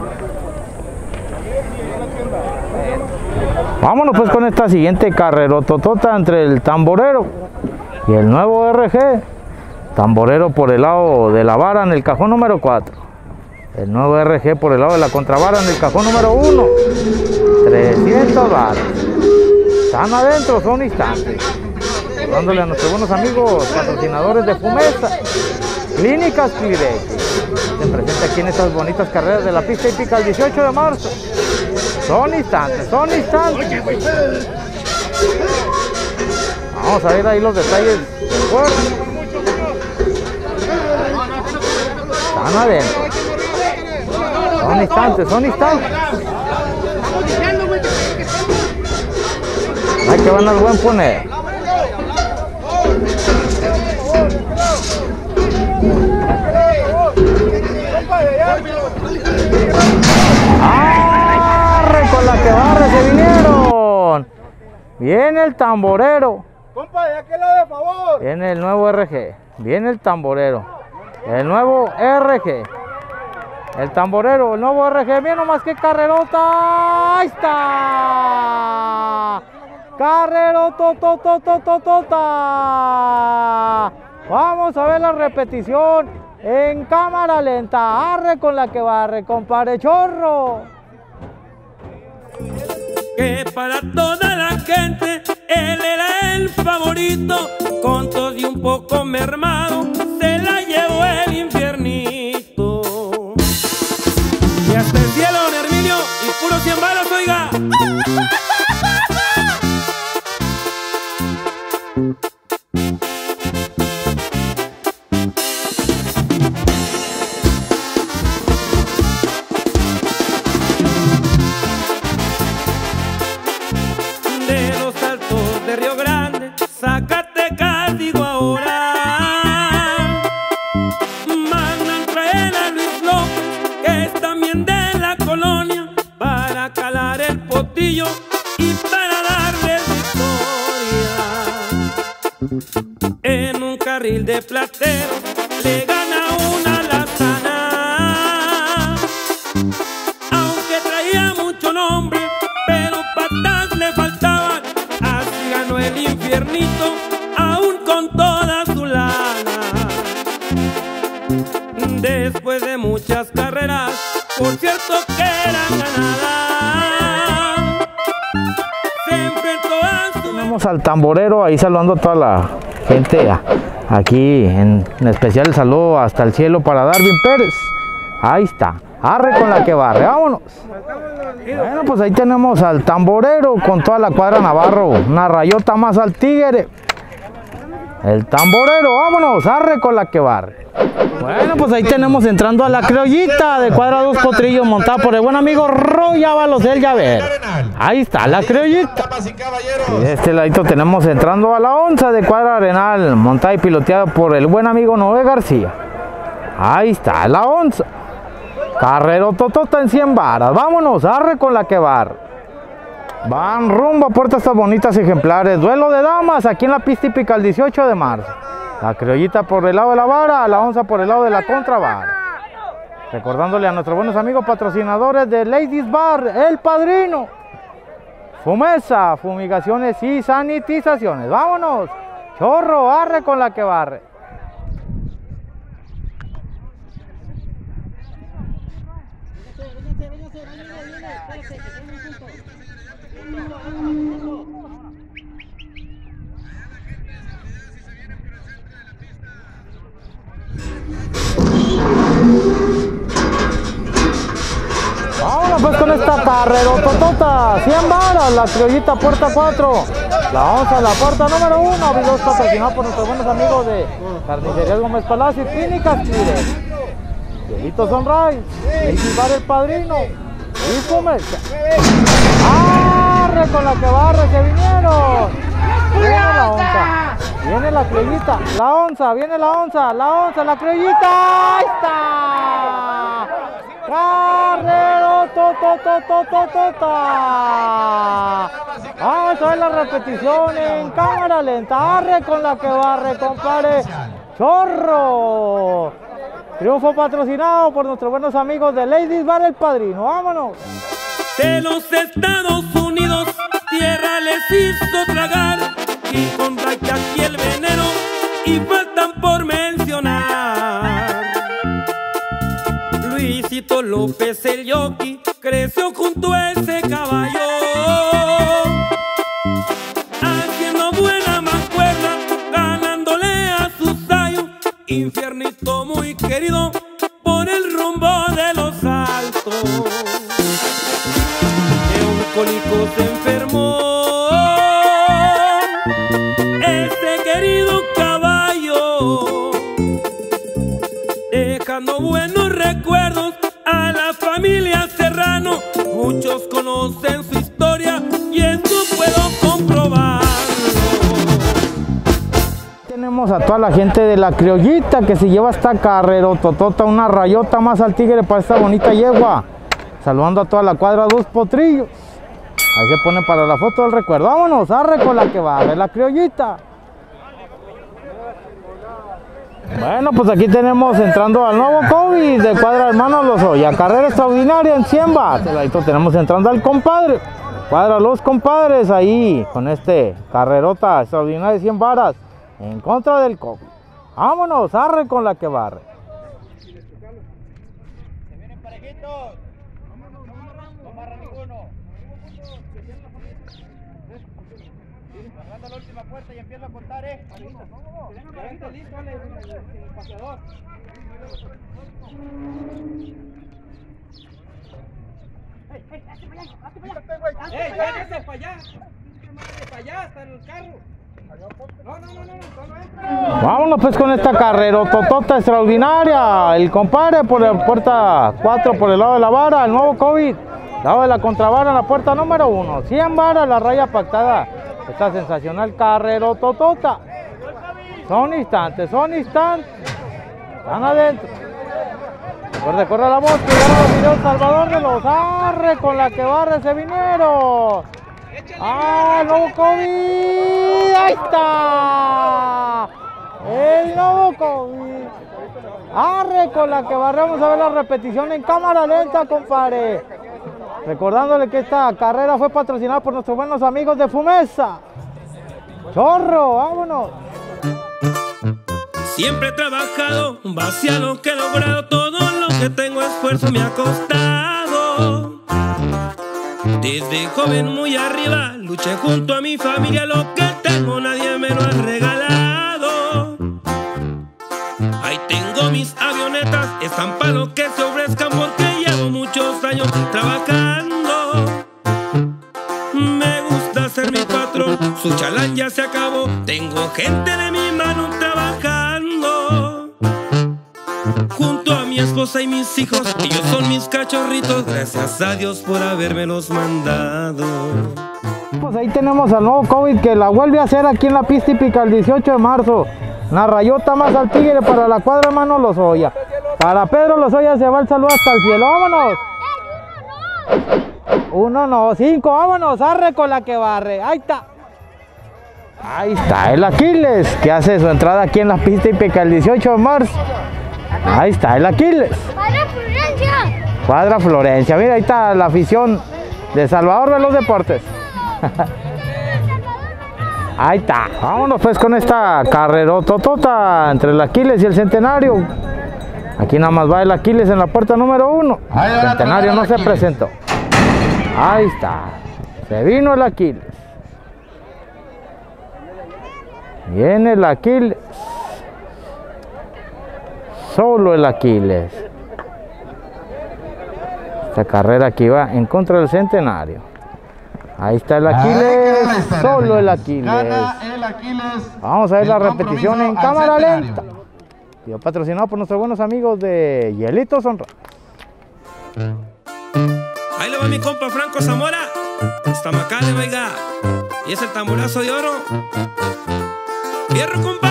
Vámonos pues con esta siguiente carrerototota entre el tamborero y el nuevo R G. Tamborero por el lado de la vara en el cajón número cuatro. El nuevo R G por el lado de la contravara en el cajón número uno. trescientos varas. Están adentro, son Instantes. Dándole a nuestros buenos amigos patrocinadores de Fumesa, Clínicas Clirec. Se presenta aquí en estas bonitas carreras de la pista hípica el dieciocho de marzo. Son Instantes, son Instantes. Vamos a ver ahí los detalles del juego. Están adentro. Son Instantes, son Instantes. Hay que van al buen poner. ¡Arre con la que barre! ¡Se vinieron! Viene el tamborero. Compa, de aquel lado, de favor. Viene el nuevo R G. Viene el tamborero. El nuevo R G. El tamborero, el nuevo R G. Viene nomás que carrerota. ¡Ahí está! Carrerotototototota. Vamos a ver la repetición en cámara lenta. Arre con la que barre, compadre Chorro. Que para toda la gente él era el favorito, con todo y un poco mermado se la llevó el infiernito. Y hasta el cielo, Nervilio, y puro cien balas, oiga. potrillo y para darles historia, en un carril de platero le gana una lazana. Aunque traía mucho nombre, pero patas le faltaban, así ganó el infiernito, aún con toda su lana. Después de muchas carreras, por cierto que eran ganadas, se enfrentó a su... Tenemos al tamborero ahí saludando a toda la gente aquí, en, en especial el saludo hasta el cielo para Darwin Pérez. Ahí está, arre con la que barre, vámonos. Bueno, pues ahí tenemos al tamborero con toda la cuadra Navarro, una rayota más al tigre. El tamborero, vámonos, arre con la que barre. Bueno, pues ahí tenemos entrando a la criollita de cuadra dos potrillos, montada por el buen amigo Roy Ábalos del Llavero. Ahí está la criollita. Y de este ladito tenemos entrando a la onza de cuadra Arenal, montada y piloteada por el buen amigo Noé García. Ahí está la onza. Carrero totota en cien varas, vámonos, arre con la que barre. Van rumbo a puerta estas bonitas ejemplares. Duelo de damas aquí en la pista hípica el dieciocho de marzo. La criollita por el lado de la vara, la onza por el lado de la contravara. Recordándole a nuestros buenos amigos patrocinadores de Ladies Bar, El Padrino, Fumesa, fumigaciones y sanitizaciones. Vámonos, chorro, arre con la que barre. Vámonos pues con esta carrerototota, cien varas, la criollita puerta cuatro, la onza la puerta número uno, videos patrocinados por nuestros buenos amigos de Carnicería Gómez Palacio y Clínicas Chile, Viejito Sunrise, Ladies Bar El Padrino y Fumesa. ¡Arre con la que barre, que vinieron! Viene la onza, viene la criollita, la onza, viene la onza, la onza, la criollita, ¡ahí está! Carrero, to, to, to, to, to, to, ta. Vamos a ver la repetición en cámara lenta. Arre con la que barre, compadre. Chorro. Triunfo patrocinado por nuestros buenos amigos de Ladies Bar El Padrino. Vámonos. De los Estados Unidos, tierra les hizo tragar, y con aquí el veneno, y faltan por mencionar. Luisito López el jockey creció junto a ese caballo, haciendo buena mancuerna, ganándole a su sayo. Infiernito muy querido por el rumbo de los altos. Eufónico se enfermó ese querido caballo, dejando buenos recuerdos a la familia Serrano. Muchos conocen su historia y esto puedo comprobarlo. Tenemos a toda la gente de la criollita que se lleva esta carrerototota, una rayota más al tigre para esta bonita yegua. Saludando a toda la cuadra dos potrillos. Ahí se pone para la foto del recuerdo. Vámonos, arre con la que barre, la criollita. Bueno, pues aquí tenemos entrando al nuevo COVID de cuadra Hermanos Lozoya, carrera extraordinaria en cien bar. Ahí tenemos entrando al compadre, cuadra Los Compadres ahí con este carrerota extraordinaria de cien varas en contra del COVID. Vámonos, arre con la que barre. Se vienen parejitos. No amarra ninguno. Agarrando la última puerta y empiezo a contar, eh. Listo, listo, el paseador. ¡Ey, ey, hazte para allá! ¡Hazte para allá! ¡Ey, véngase para allá! ¡Para allá, hasta el carro! No, no, no, no, no entra. Vámonos pues con esta carrerototota extraordinaria. El compadre por la puerta cuatro por el lado de la vara, el nuevo COVID. Lado de la contravara, la puerta número uno. cien varas, la raya pactada. Esta sensacional carrerototota. Son instantes, son instantes. Están adentro. Corre, corre la voz, que ya lo miró Salvador de los Arre con la que barre ese vinero. ¡Ah, nuevo COVID! ¡Ahí está! El nuevo COVID. Arre con la que barre, vamos a ver la repetición en cámara lenta, compadre. Recordándole que esta carrera fue patrocinada por nuestros buenos amigos de Fumesa. Chorro, vámonos. Siempre he trabajado, base a lo que he logrado, todo lo que tengo esfuerzo me ha costado. Desde joven muy arriba, luché junto a mi familia, lo que tengo nadie me lo ha regalado. Ahí tengo mis avionetas, están para lo que se ofrezcan porque llevo muchos años trabajando. Me gusta ser mi patrón, su chalán ya se acabó, tengo gente de mi mano trabajando. Junto a mi esposa y mis hijos, ellos son mis cachorritos, gracias a Dios por habérmelos mandado. Pues ahí tenemos al nuevo COVID que la vuelve a hacer aquí en la pista hípica el dieciocho de marzo. Una rayota más al tigre para la cuadra Mano Lozoya. Para Pedro Lozoya se va el saludo hasta el cielo. ¡Vámonos! Uno no, cinco, vámonos. Arre con la que barre. Ahí está. Ahí está el Aquiles que hace su entrada aquí en la pista hípica el dieciocho de marzo. Ahí está el Aquiles. Cuadra Florencia. Cuadra Florencia. Mira, ahí está la afición de Salvador de los Deportes. Ahí está. Vámonos pues con esta carrerototota entre el Aquiles y el Centenario. Aquí nada más va el Aquiles en la puerta número uno. El Centenario no se presentó. Ahí está. Se vino el Aquiles. Viene el Aquiles. Solo el Aquiles. Esta carrera aquí va en contra del Centenario. Ahí está el Aquiles, solo el Aquiles. Vamos a ver la repetición en cámara lenta. Y patrocinado por nuestros buenos amigos de Hielitos Honra. Ahí le va mi compa Franco Zamora, hasta Macale, oiga. Y es el tamborazo de oro. ¡Fierro, compa!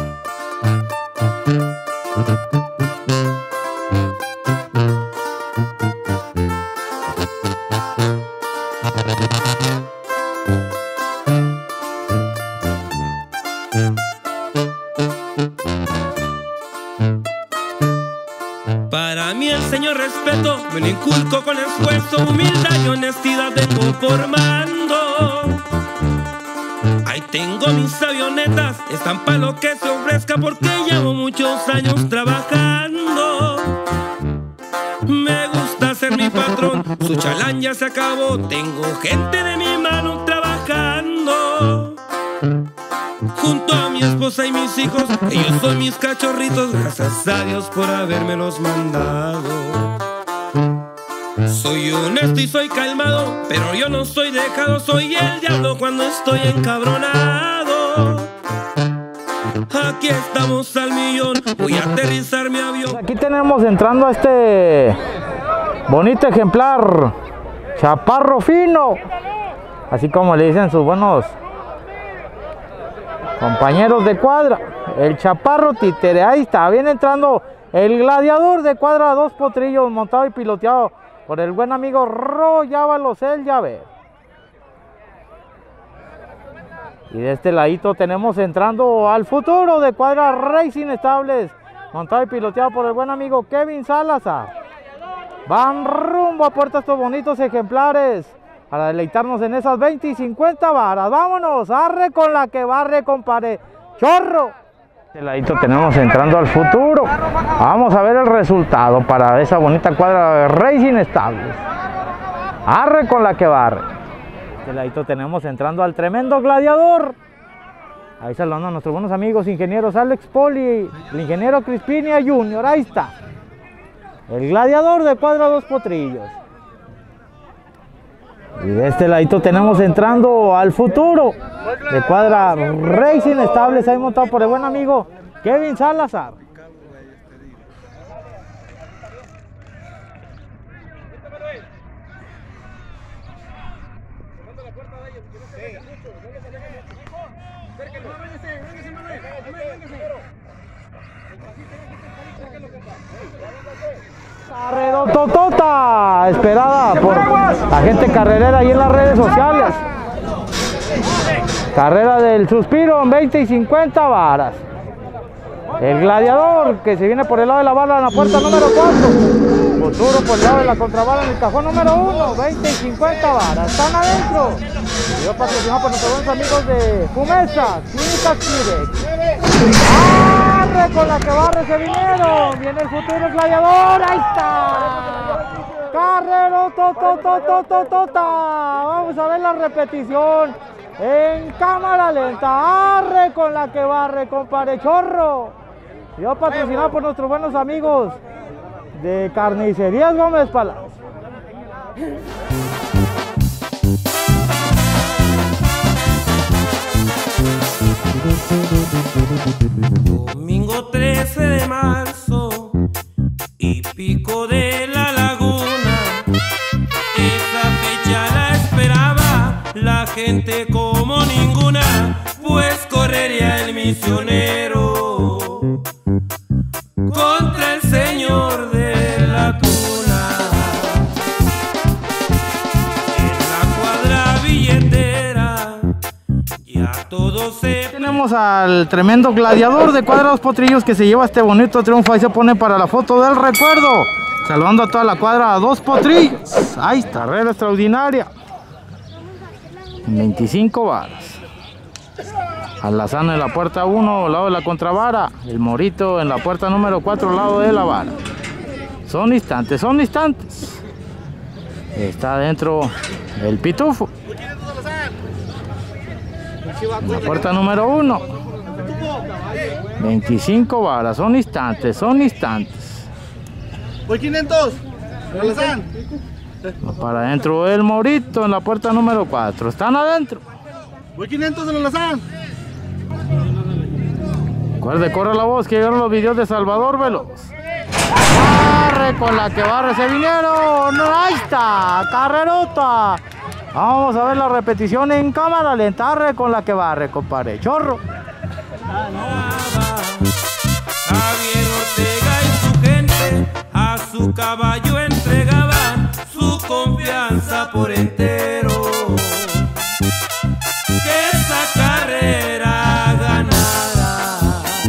Para mí el señor respeto me lo inculco con esfuerzo, humildad y honestidad vengo formando. Ahí tengo mis avionetas, están para lo que se ofrezca porque llevo muchos años trabajando. Me gusta ser mi patrón, su chalán ya se acabó, tengo gente de mi mano trabajando. Junto a mi esposa y mis hijos, ellos son mis cachorritos, gracias a Dios por habérmelos mandado. Soy honesto y soy calmado, pero yo no soy dejado, soy el diablo cuando estoy encabronado. Aquí estamos al millón, voy a aterrizar mi avión. Aquí tenemos entrando a este bonito ejemplar, Chaparro Fino, así como le dicen sus buenos compañeros de cuadra, el Chaparro Títere. Ahí está, viene entrando el Gladiador de cuadra Dos Potrillos, montado y piloteado por el buen amigo Royábalos el Llave. Y de este ladito tenemos entrando al Futuro de cuadra Racing Estables, montado y piloteado por el buen amigo Kevin Salazar. Van rumbo a puerta estos bonitos ejemplares para deleitarnos en esas veinte y cincuenta varas. Vámonos, arre con la que barre, compadre. Chorro. De este ladito tenemos entrando al Futuro. Vamos a ver el resultado para esa bonita cuadra de Racing Estables. Arre con la que barre. De este ladito tenemos entrando al tremendo Gladiador. Ahí saludando a nuestros buenos amigos ingenieros Alex Poli, el ingeniero Crispinia Junior. Ahí está. El Gladiador de cuadra Dos Potrillos. Y de este ladito tenemos entrando al Futuro de cuadra Racing Estables, ahí montado por el buen amigo Kevin Salazar. Carrero Totota, esperada por la gente carrerera ahí en las redes sociales. Carrera del Suspiro en veinte y cincuenta varas. El Gladiador que se viene por el lado de la barra en la puerta número cuatro. Futuro por el lado de la contrabala en el cajón número uno, veinte y cincuenta varas. Están adentro. Yo patrocinado por nuestros buenos amigos de Fumesa, Clínicas Clirex. ¡Arre con la que barre se vinieron! Viene el futuro Gladiador, ahí está. Carrero Tototototota. Vamos a ver la repetición en cámara lenta. Arre con la que barre, compadre Chorro. Yo patrocinado por nuestros buenos amigos de Carnicerías Gómez Palacio. Domingo trece de marzo y Pico de la Laguna. Esa fecha la esperaba la gente como ninguna, pues correría el misionero contra el señor de la cuna. En la cuadra billetera ya todo se... Tenemos al tremendo Gladiador de Cuadra Los Potrillos que se lleva este bonito triunfo. Ahí se pone para la foto del recuerdo. Saludando a toda la cuadra a Dos Potrillos. Ahí está, carrera extraordinaria. veinticinco varas. Alazano en la puerta uno, al lado de la contravara. El Morito en la puerta número cuatro, al lado de la vara. Son instantes, son instantes. Está adentro el Pitufo. En la puerta número uno. veinticinco varas, son instantes, son instantes. Voy quinientos. Alazán. Para adentro el Morito en la puerta número cuatro. Están adentro. Voy quinientos en Alazán. Recuerde, corre la voz que llegaron los videos de Salvador Veloz. Barre con la que barre se vinieron. Ahí está, carrerota. Vamos a ver la repetición en cámara lenta. Barre con la que barre, compadre Chorro. Javier Ortega y su gente a su caballo entregaban su confianza por entero. Que esa carrera ganara.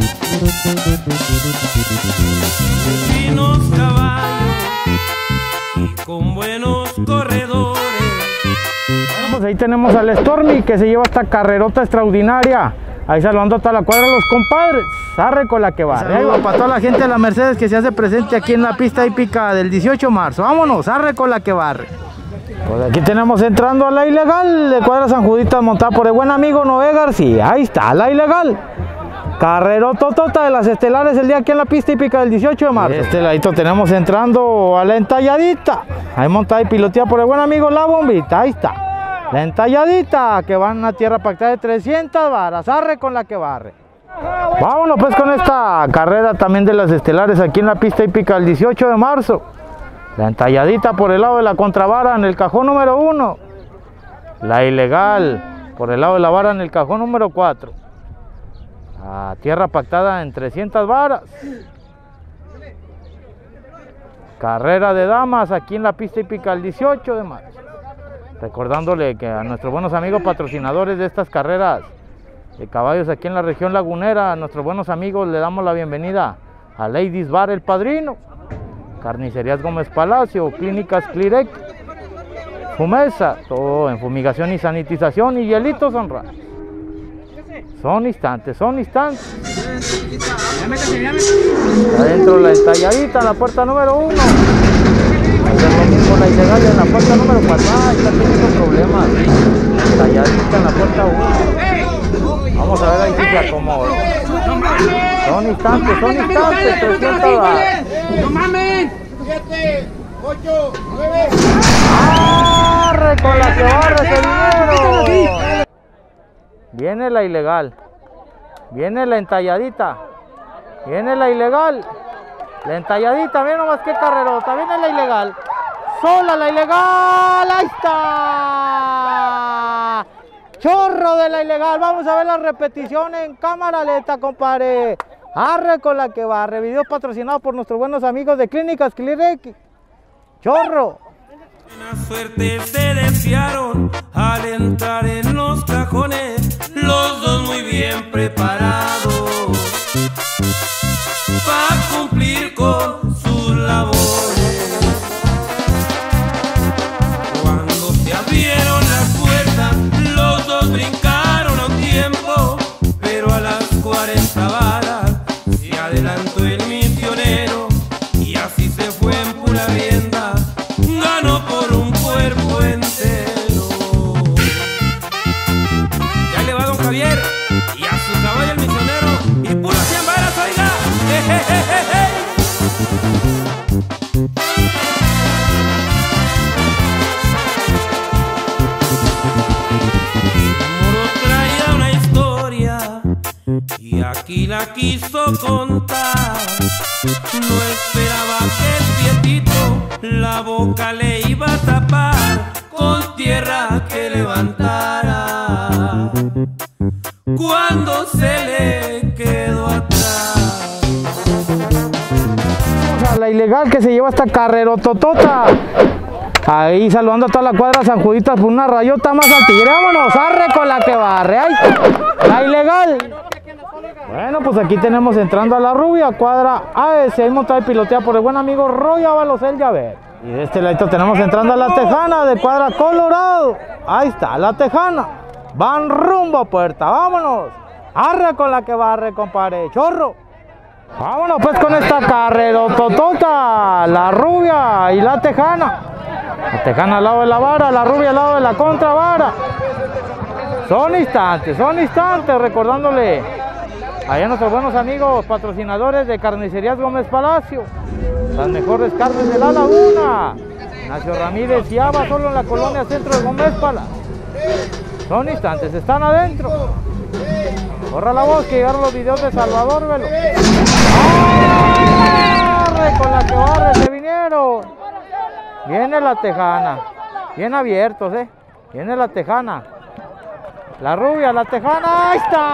Finos caballos y con buenos corredores. Pues ahí tenemos al Stormy que se lleva esta carrerota extraordinaria. Ahí saludando a toda la cuadra de los compadres. Arre con la que va. Ahí va para toda la gente de la Mercedes que se hace presente aquí en la pista hípica del dieciocho de marzo. Vámonos, arre con la que barre. Pues aquí tenemos entrando a la ilegal de cuadra San Juditas, montada por el buen amigo Noé García. Ahí está, la ilegal. Carrerototota de las estelares el día aquí en la pista hípica del dieciocho de marzo. Este ladito tenemos entrando a la entalladita. Ahí montada y piloteada por el buen amigo La Bombita. Ahí está. La entalladita que va en una tierra pactada de trescientas varas. Arre con la que barre. Vámonos pues con esta carrera también de las estelares aquí en la pista hípica del dieciocho de marzo. La entalladita por el lado de la contravara en el cajón número uno. La ilegal por el lado de la vara en el cajón número cuatro. A tierra pactada en trescientas varas. Carrera de damas aquí en la pista hípica el dieciocho de marzo. Recordándole que a nuestros buenos amigos patrocinadores de estas carreras de caballos aquí en la región lagunera, a nuestros buenos amigos le damos la bienvenida a Ladies Bar El Padrino, Carnicerías Gómez Palacio, Clínicas Clirex, Fumesa, todo en fumigación y sanitización y hielitos honrados. Son instantes, son instantes. Adentro la entalladita en la puerta número uno. Lo mismo la ilegal en la puerta número cuatro. Ah, está teniendo problemas. Entalladita en la puerta uno. Vamos a ver ahí si se acomoda. Son instantes, son instantes. trescientas varas. ¡No mames! siete, ocho, nueve. ¡Arre con la que barre ese dinero! Viene la ilegal. Viene la entalladita. Viene la ilegal. La entalladita, miren nomás qué carrerota. Viene la ilegal. Sola la ilegal. Ahí está. Chorro de la ilegal. Vamos a ver la repetición en cámara lenta, compadre. Arre con la que barre. Video patrocinado por nuestros buenos amigos de Clínicas Clirec. Chorro. Buena suerte se desearon al entrar en los cajones, los dos muy bien preparados para cumplir con sus labores. Cuando se abrieron las puertas, los dos brincaron a un tiempo, pero a las cuarenta varas se adelantó el misionero y así se fue en pura rienda. Ganó por un cuerpo entero. Ya le va don Javier y a su caballo el misionero y puro cien varas, oiga. Je, je, je, je, je. Moro traía una historia y aquí la quiso contar. No esperaba que el pietito la boca le iba a tapar con tierra que levantara cuando se le quedó atrás. Vamos a la ilegal que se lleva esta carrerototota. Ahí saludando a toda la cuadra San Juditas por una rayota más al tigre. Vámonos, arre con la que barre. Ahí está, la ilegal. Bueno, pues aquí tenemos entrando a la rubia, cuadra A S, ahí montada y piloteada por el buen amigo Roy Ábalos el Llaver. Y de este lado tenemos entrando a la Tejana de cuadra Colorado. Ahí está, la Tejana. Van rumbo a puerta, vámonos. Arre con la que barre, compadre. Chorro. Vámonos pues con esta carrerototota, la rubia y la Tejana. La Tejana al lado de la vara, la rubia al lado de la contravara. Son instantes, son instantes, recordándole allá a nuestros buenos amigos patrocinadores de Carnicerías Gómez Palacio, las mejores carnes de la laguna, Ignacio Ramírez y Aba, solo en la colonia centro de Gómez Palacio. Son instantes, están adentro. Corra la voz que llegaron los videos de Salvador Velo. ¡Arre con la que barre! Se vinieron. Viene la Tejana, bien abiertos, eh. Viene la Tejana. La rubia, la Tejana, ¡ahí está!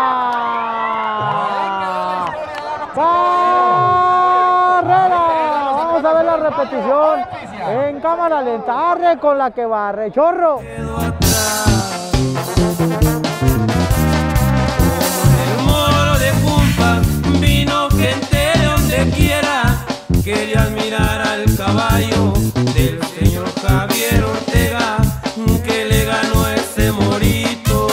¡Carrera! Vamos a ver la repetición en cámara lenta. Arre con la que barre, Chorro. El moro de Pumpas vino gente de donde quiera. Quería admirar al caballo del señor Javier Ortega, que le ganó ese morito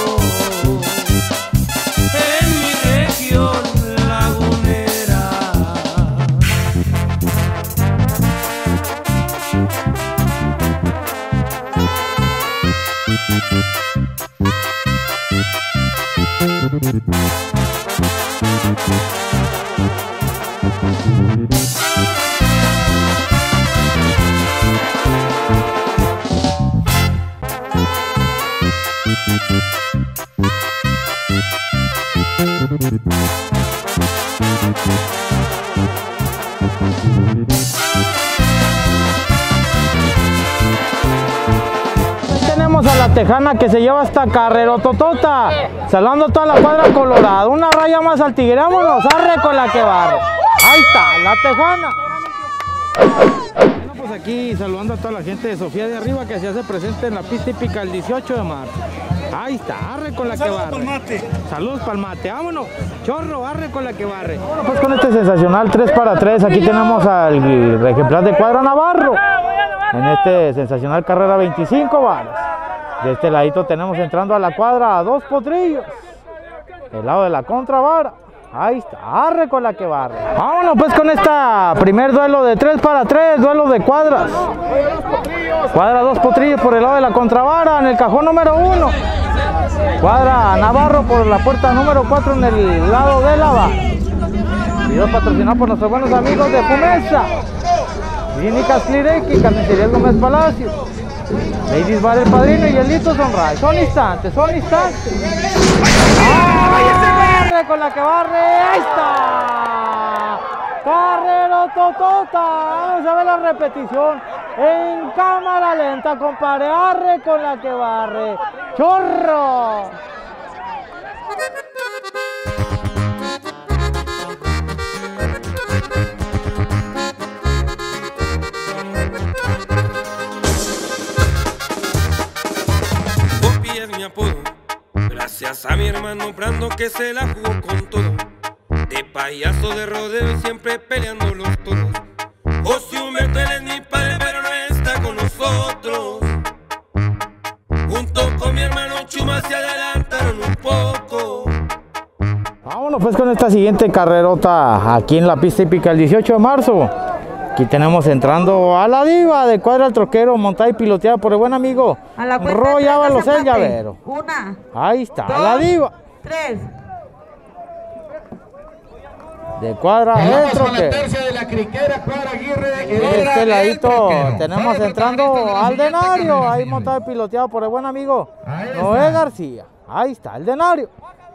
en mi región lagunera. Tenemos a la Tejana que se lleva esta carrerototota, saludando a toda la cuadra Colorado. Una raya más al tigre, vámonos, arre con la que barre. Ahí está, la Tejana. Bueno, pues aquí saludando a toda la gente de Sofía de Arriba que se hace presente en la pista hípica el dieciocho de marzo. Ahí está, arre con la que barre. Palmate. Saludos Palmate, vámonos. Chorro, arre con la que barre. Bueno, pues con este sensacional tres para tres, aquí tenemos al ejemplar de cuadra Navarro. En este sensacional carrera veinticinco varas. De este ladito tenemos entrando a la cuadra a dos potrillos. Del lado de la contravara. Ahí está, arre con la que barre. Vámonos pues con esta primer duelo de tres para tres, duelo de cuadras. Cuadra dos potrillos por el lado de la contravara en el cajón número uno. Cuadra Navarro por la puerta número cuatro en el lado de lava. Video patrocinado por nuestros buenos amigos de Pumesa, Clínicas Clirec y Carnicerías Gómez Palacio, Ladies Bar El Padrino y Elito Sonray. Son instantes, son instantes. ¡Arre con la que barre! ¡Ahí está! ¡Carrerototota! Vamos a ver la repetición en cámara lenta, compadre. Arre con la que barre. ¡Chorro! mi apodo. Gracias a mi hermano Brando que se la jugó con todo. De payaso de rodeo siempre peleando los toros. José Humberto, él es mi padre pero no está con nosotros. Junto con mi hermano Chuma se adelantaron un poco. Vámonos pues con esta siguiente carrerota aquí en la pista hípica el dieciocho de marzo. Aquí tenemos entrando a la diva de Cuadra al Troquero, montada y piloteada por el buen amigo Roy Ábalos el Llavero. Una. Ahí está, dos, la diva. Tres. De Cuadra el Troquero. de la criquera Cuadra Aguirre. De este ladito tenemos entrando al Denario, ahí montado y piloteado por el buen amigo Noé García. Ahí está el Denario.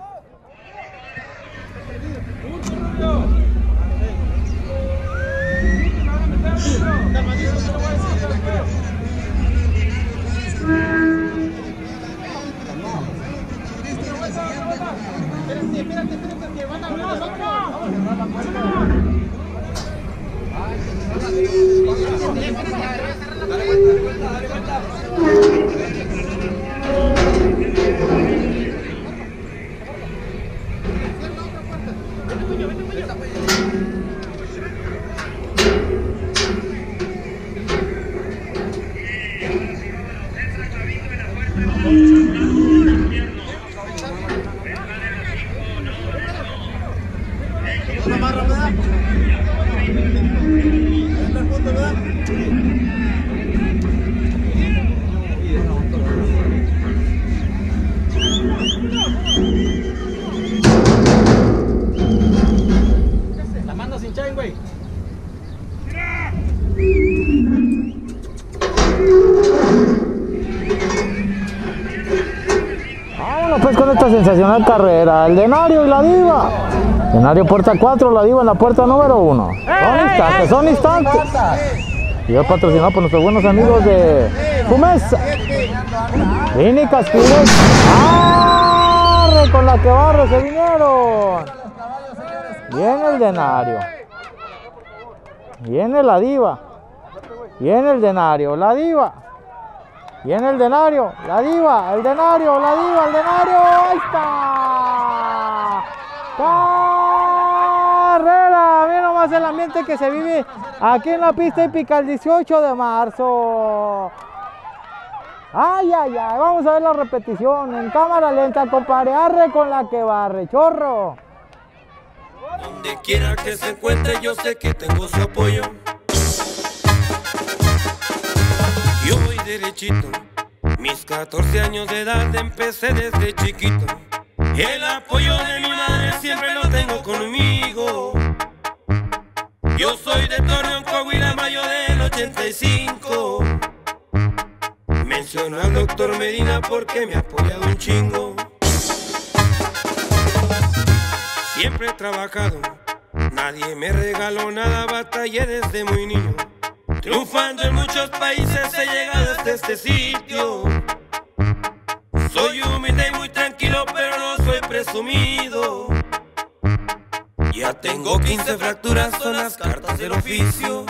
La mando sin chain, güey. Vámonos pues con esta sensacional carrera, el Denario y la diva. Denario puerta cuatro, la diva en la puerta número uno. Son instantes, son instantes. Y es patrocinado por nuestros buenos amigos de Fumesa. Vini Castillo. ¡Arre con la que barre! Se vinieron. Viene el Denario. Viene la diva. Viene el Denario, la diva. Viene el Denario, la diva, el Denario, la diva, el Denario. ¡Ahí está! Carrera, miren nomás el ambiente que se vive aquí en la pista hípica el dieciocho de marzo. Ay, ay, ay, vamos a ver la repetición en cámara lenta, compadre. Arre con la que barre, chorro. Donde quiera que se encuentre yo sé que tengo su apoyo. Yo voy derechito, mis catorce años de edad empecé desde chiquito. El apoyo de mi madre siempre lo tengo conmigo. Yo soy de Torreón, Coahuila, mayo del ochenta y cinco. Menciono al doctor Medina porque me ha apoyado un chingo. Siempre he trabajado, nadie me regaló nada, batallé desde muy niño. Triunfando en muchos países he llegado hasta este sitio. Soy humilde y muy tranquilo, pero no soy presumido. Ya tengo quince fracturas, son las cartas del oficio.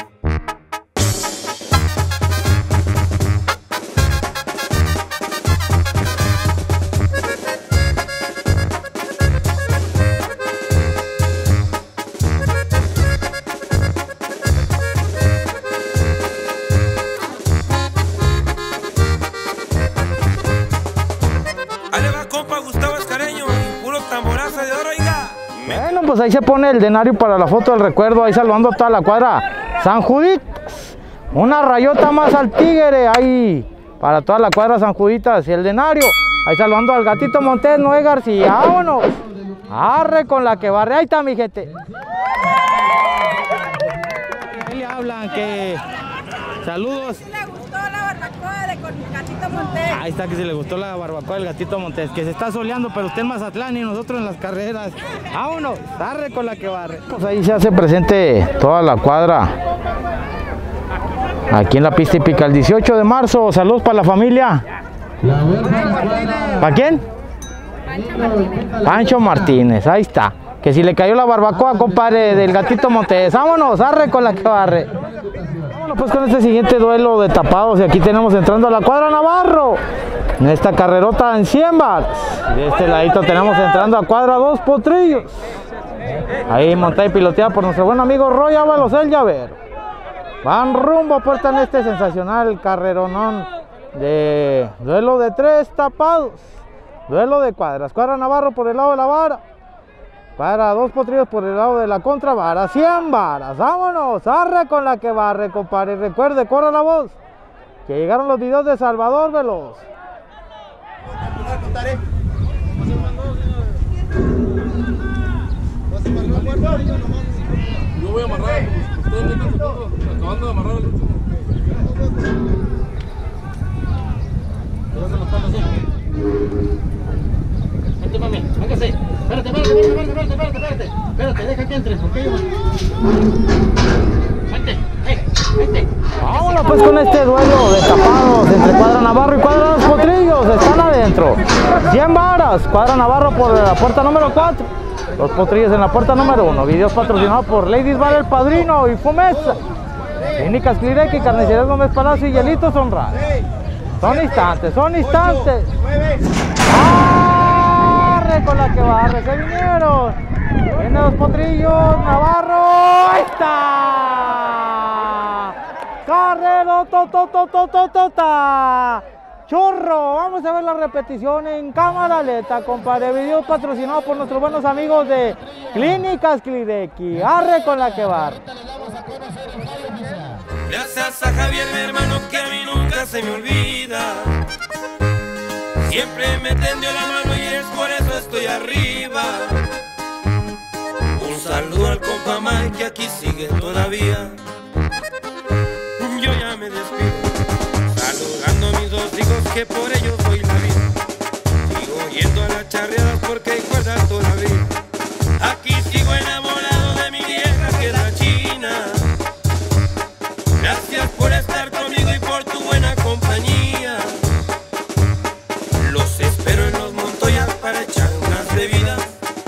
Bueno, pues ahí se pone el Denario para la foto del recuerdo, ahí saludando a toda la cuadra San Juditas. Una rayota más al tigre, ahí para toda la cuadra San Juditas. Y el Denario, ahí saludando al gatito Montés, Noé García. Vámonos, arre con la que barre, ahí está mi gente. Ahí le hablan que saludos. Ahí está, que se le gustó la barbacoa del gatito Montés, que se está soleando, pero usted en Mazatlán y nosotros en las carreras. Vámonos, arre con la que barre. Pues ahí se hace presente toda la cuadra aquí en la pista hípica el dieciocho de marzo. Saludos para la familia. ¿Para quién? Pancho Martínez. Pancho Martínez, ahí está. Que si le cayó la barbacoa, compadre, del gatito Montés. Vámonos, arre con la que barre. Vámonos pues con este siguiente duelo de tapados. Y aquí tenemos entrando a la cuadra Navarro. En esta carrerota en cien varas. De este ladito tenemos entrando a cuadra dos potrillos. Ahí montada y piloteada por nuestro buen amigo Roy Ábalos, el llavero. Van rumbo a puerta en este sensacional carreronón de duelo de tres tapados. Duelo de cuadras. Cuadra Navarro por el lado de la vara. Cuadra dos potrillos por el lado de la contravara. cien varas. Vámonos. Arre con la que barre, compadre. Recuerde, corra la voz, que llegaron los videos de Salvador Veloz. Yo voy a amarrar, ustedes metan su punto, acabando de amarrar el último. Vente, mami, véngase. Espérate, espérate, espérate, espérate, espérate, espérate. Espérate, deja que entre, porque yo... Vente, hey, vente. Vámonos pues con este duelo de tapados entre Cuadra Navarro y Cuadra Dos Potrillos. Están adentro. cien varas. Cuadra Navarro por la puerta número cuatro. Los Potrillos en la puerta número uno. Videos patrocinados por Ladies Bar El Padrino y Fumesa. Clínicas Clirec, Carnicerías Gómez Palacio y Hielitos Honrados. Son instantes, son instantes. ¡Arre con la que barre! ¡Se vinieron! Viene Los Potrillos, Navarro. ¡Ahí está! ¡Carrero, tototototota! ¡Chorro! Vamos a ver la repetición en cámara lenta, compadre. Video patrocinado por nuestros buenos amigos de Clínicas Clirequi. Arre con la que va. Gracias a Javier, mi hermano, que a mí nunca se me olvida. Siempre me tendió la mano y es por eso estoy arriba. Un saludo al compa Mike, que aquí sigue todavía. Yo ya me despido, saludando a mis dos hijos, que por ellos doy la vida. Sigo yendo a las charreadas porque hay cuerdas todavía. Aquí sigo enamorado de mi vieja, que es la China. Gracias por estar conmigo y por tu buena compañía. Los espero en Los Montoyas para echar unas bebidas.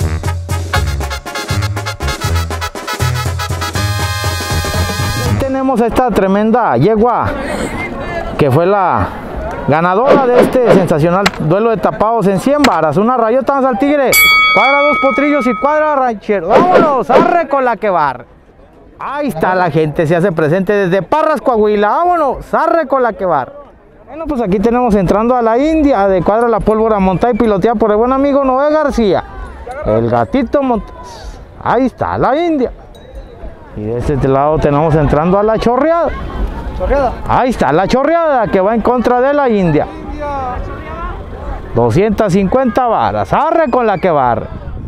Tenemos esta tremenda yegua que fue la ganadora de este sensacional duelo de tapados en cien varas. Una rayota más al tigre. Cuadra Dos Potrillos y Cuadra Ranchero. Vámonos, arre con la que barre. Ahí está la gente, se hace presente desde Parras, Coahuila. Vámonos, arre con la que barre. Bueno, pues aquí tenemos entrando a la India de Cuadra La Pólvora, montada y piloteada por el buen amigo Noé García. El gatito Montes. Ahí está la India. Y de este lado tenemos entrando a la Chorreada. Chorreada. Ahí está la Chorreada, que va en contra de la India. doscientas cincuenta varas. Arre con la que barre.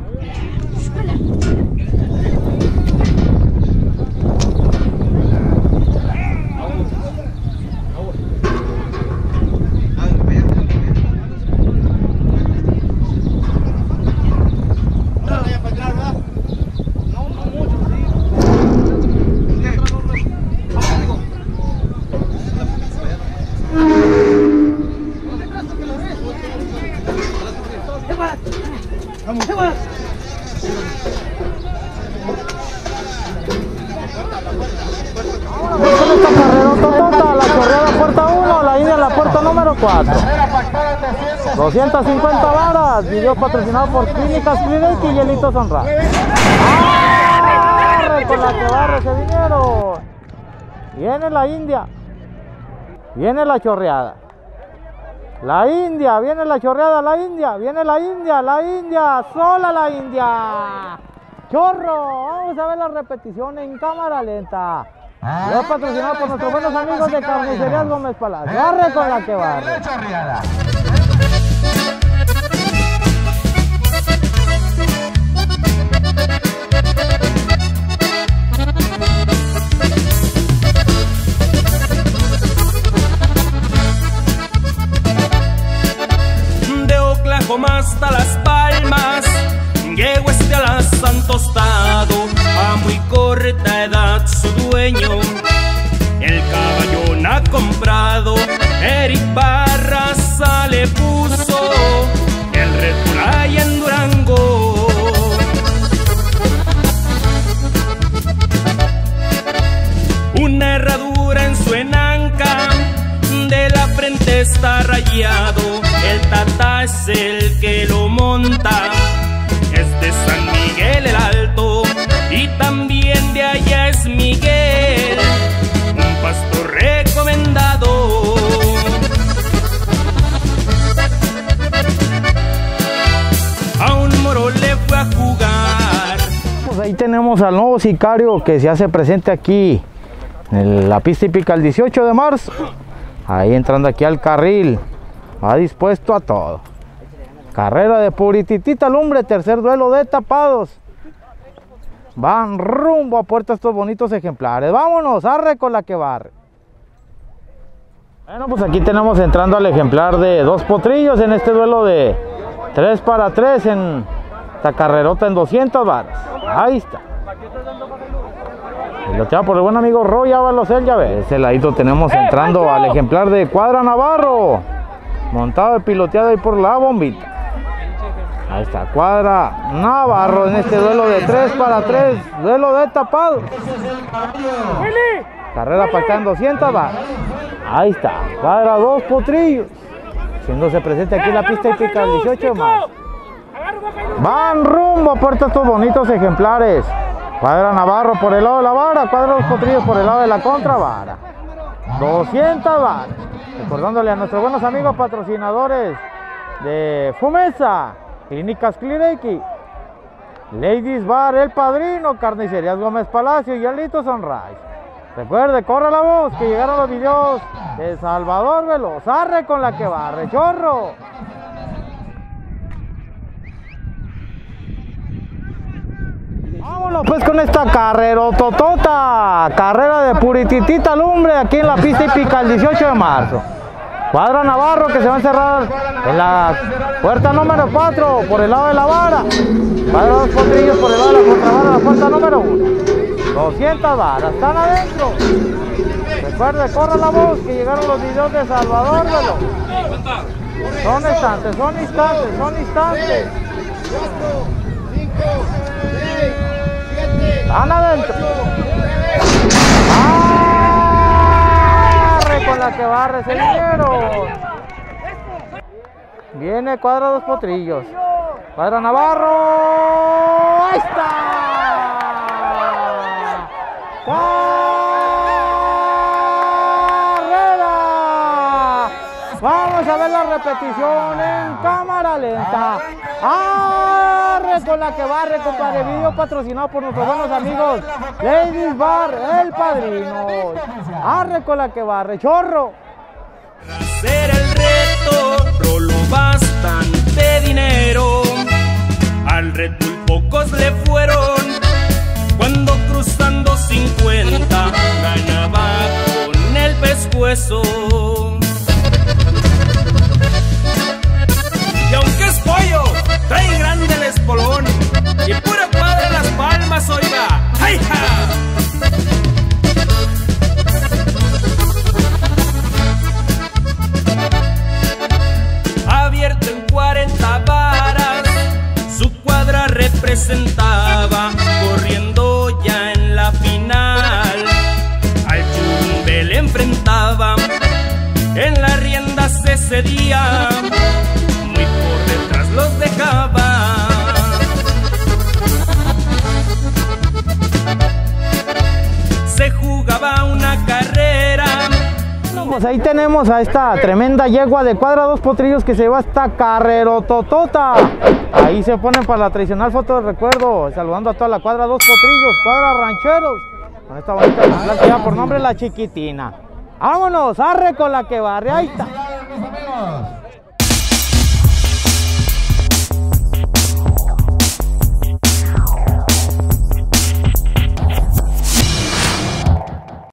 doscientas cincuenta varas, video patrocinado por Clínicas Clirec y Hielitos Honrados. ¡Arre con la que barre, se vinieron! Viene la India, viene la Chorreada. La India, viene la Chorreada, la India, viene la India, la India, sola la India. Chorro, vamos a ver la repetición en cámara lenta. Video patrocinado por nuestros buenos amigos de Carnicerías Gómez Palacio. Arre con la que barre. Hasta Las Palmas, llego este alazán tostado, a muy corta edad su dueño, el caballón ha comprado, Eric Barraza le puso, el Red Bull ahí en Durango. Una herradura en su enanca, de la frente está rayado, Ahí tenemos al nuevo sicario que se hace presente aquí en la pista hípica el dieciocho de marzo. Ahí entrando aquí al carril, va dispuesto a todo. Carrera de Purititita Lumbre, tercer duelo de tapados. Van rumbo a puerta estos bonitos ejemplares. Vámonos, arre con la que barre. Bueno, pues aquí tenemos entrando al ejemplar de dos potrillos en este duelo de tres para tres en esta carrerota en doscientas varas. Ahí está. Piloteado por el buen amigo Roy Ábalos, el llave. Ese ladito tenemos entrando al ejemplar de Cuadra Navarro, montado y piloteado ahí por la bombita. Ahí está, Cuadra Navarro en este duelo de tres para tres, duelo de tapado. Carrera pactada en doscientas varas. Ahí está, Cuadra dos potrillos, haciéndose presente aquí en la pista hípica el dieciocho de marzo. Van rumbo a puerta estos bonitos ejemplares. Cuadra Navarro por el lado de la vara, Cuadra dos potrillos por el lado de la contravara. doscientas varas. Recordándole a nuestros buenos amigos patrocinadores de Fumesa, Clínicas Clirequi, Ladies Bar El Padrino, Carnicerías Gómez Palacio y Alito Sunrise. Recuerde, corre la voz que llegaron los videos de Salvador Veloz. Arre con la que barre, chorro. Vámonos pues con esta carrerototota, carrera de Purititita Lumbre aquí en la pista hípica el dieciocho de marzo. Cuadra Navarro que se va a encerrar en la puerta número cuatro por el lado de la vara. Cuadra dos potrillos por el lado de la contravara, la puerta número uno. doscientas varas, están adentro. Recuerde, corra la voz que llegaron los videos de Salvador Veloz. Son instantes, son instantes, son instantes. Están adentro. Barre con la que barre, señor. Viene Cuadra dos potrillos. Cuadra Navarro. Ahí está. ¡Carrera! Vamos a ver la repetición en cámara lenta. ¡Arre con la que barre, compadre! Video patrocinado por nuestros buenos amigos Ladies Bar El Padrino. ¡Arre con la que barre, chorro! Hacer el reto, roló bastante dinero. Al Red Bull pocos le fueron. Cuando cruzando cincuenta ganaba con el pescuezo. Y aunque es pollo, trae grande el espolón y pura padre las palmas, oiga. ¡Ay, ja! Abierto en cuarenta varas, su cuadra representaba, corriendo ya en la final. Al Chumbe le enfrentaba, en las riendas se cedía, muy por detrás los dejaba. Se jugaba una carrera. Pues ahí tenemos a esta tremenda yegua de Cuadra dos potrillos que se lleva esta carrerototota. Ahí se ponen para la tradicional foto de recuerdo, saludando a toda la Cuadra dos potrillos, Cuadra Rancheros, con esta bonita que lleva por nombre La Chiquitina. Vámonos, arre con la que barre, ahí está.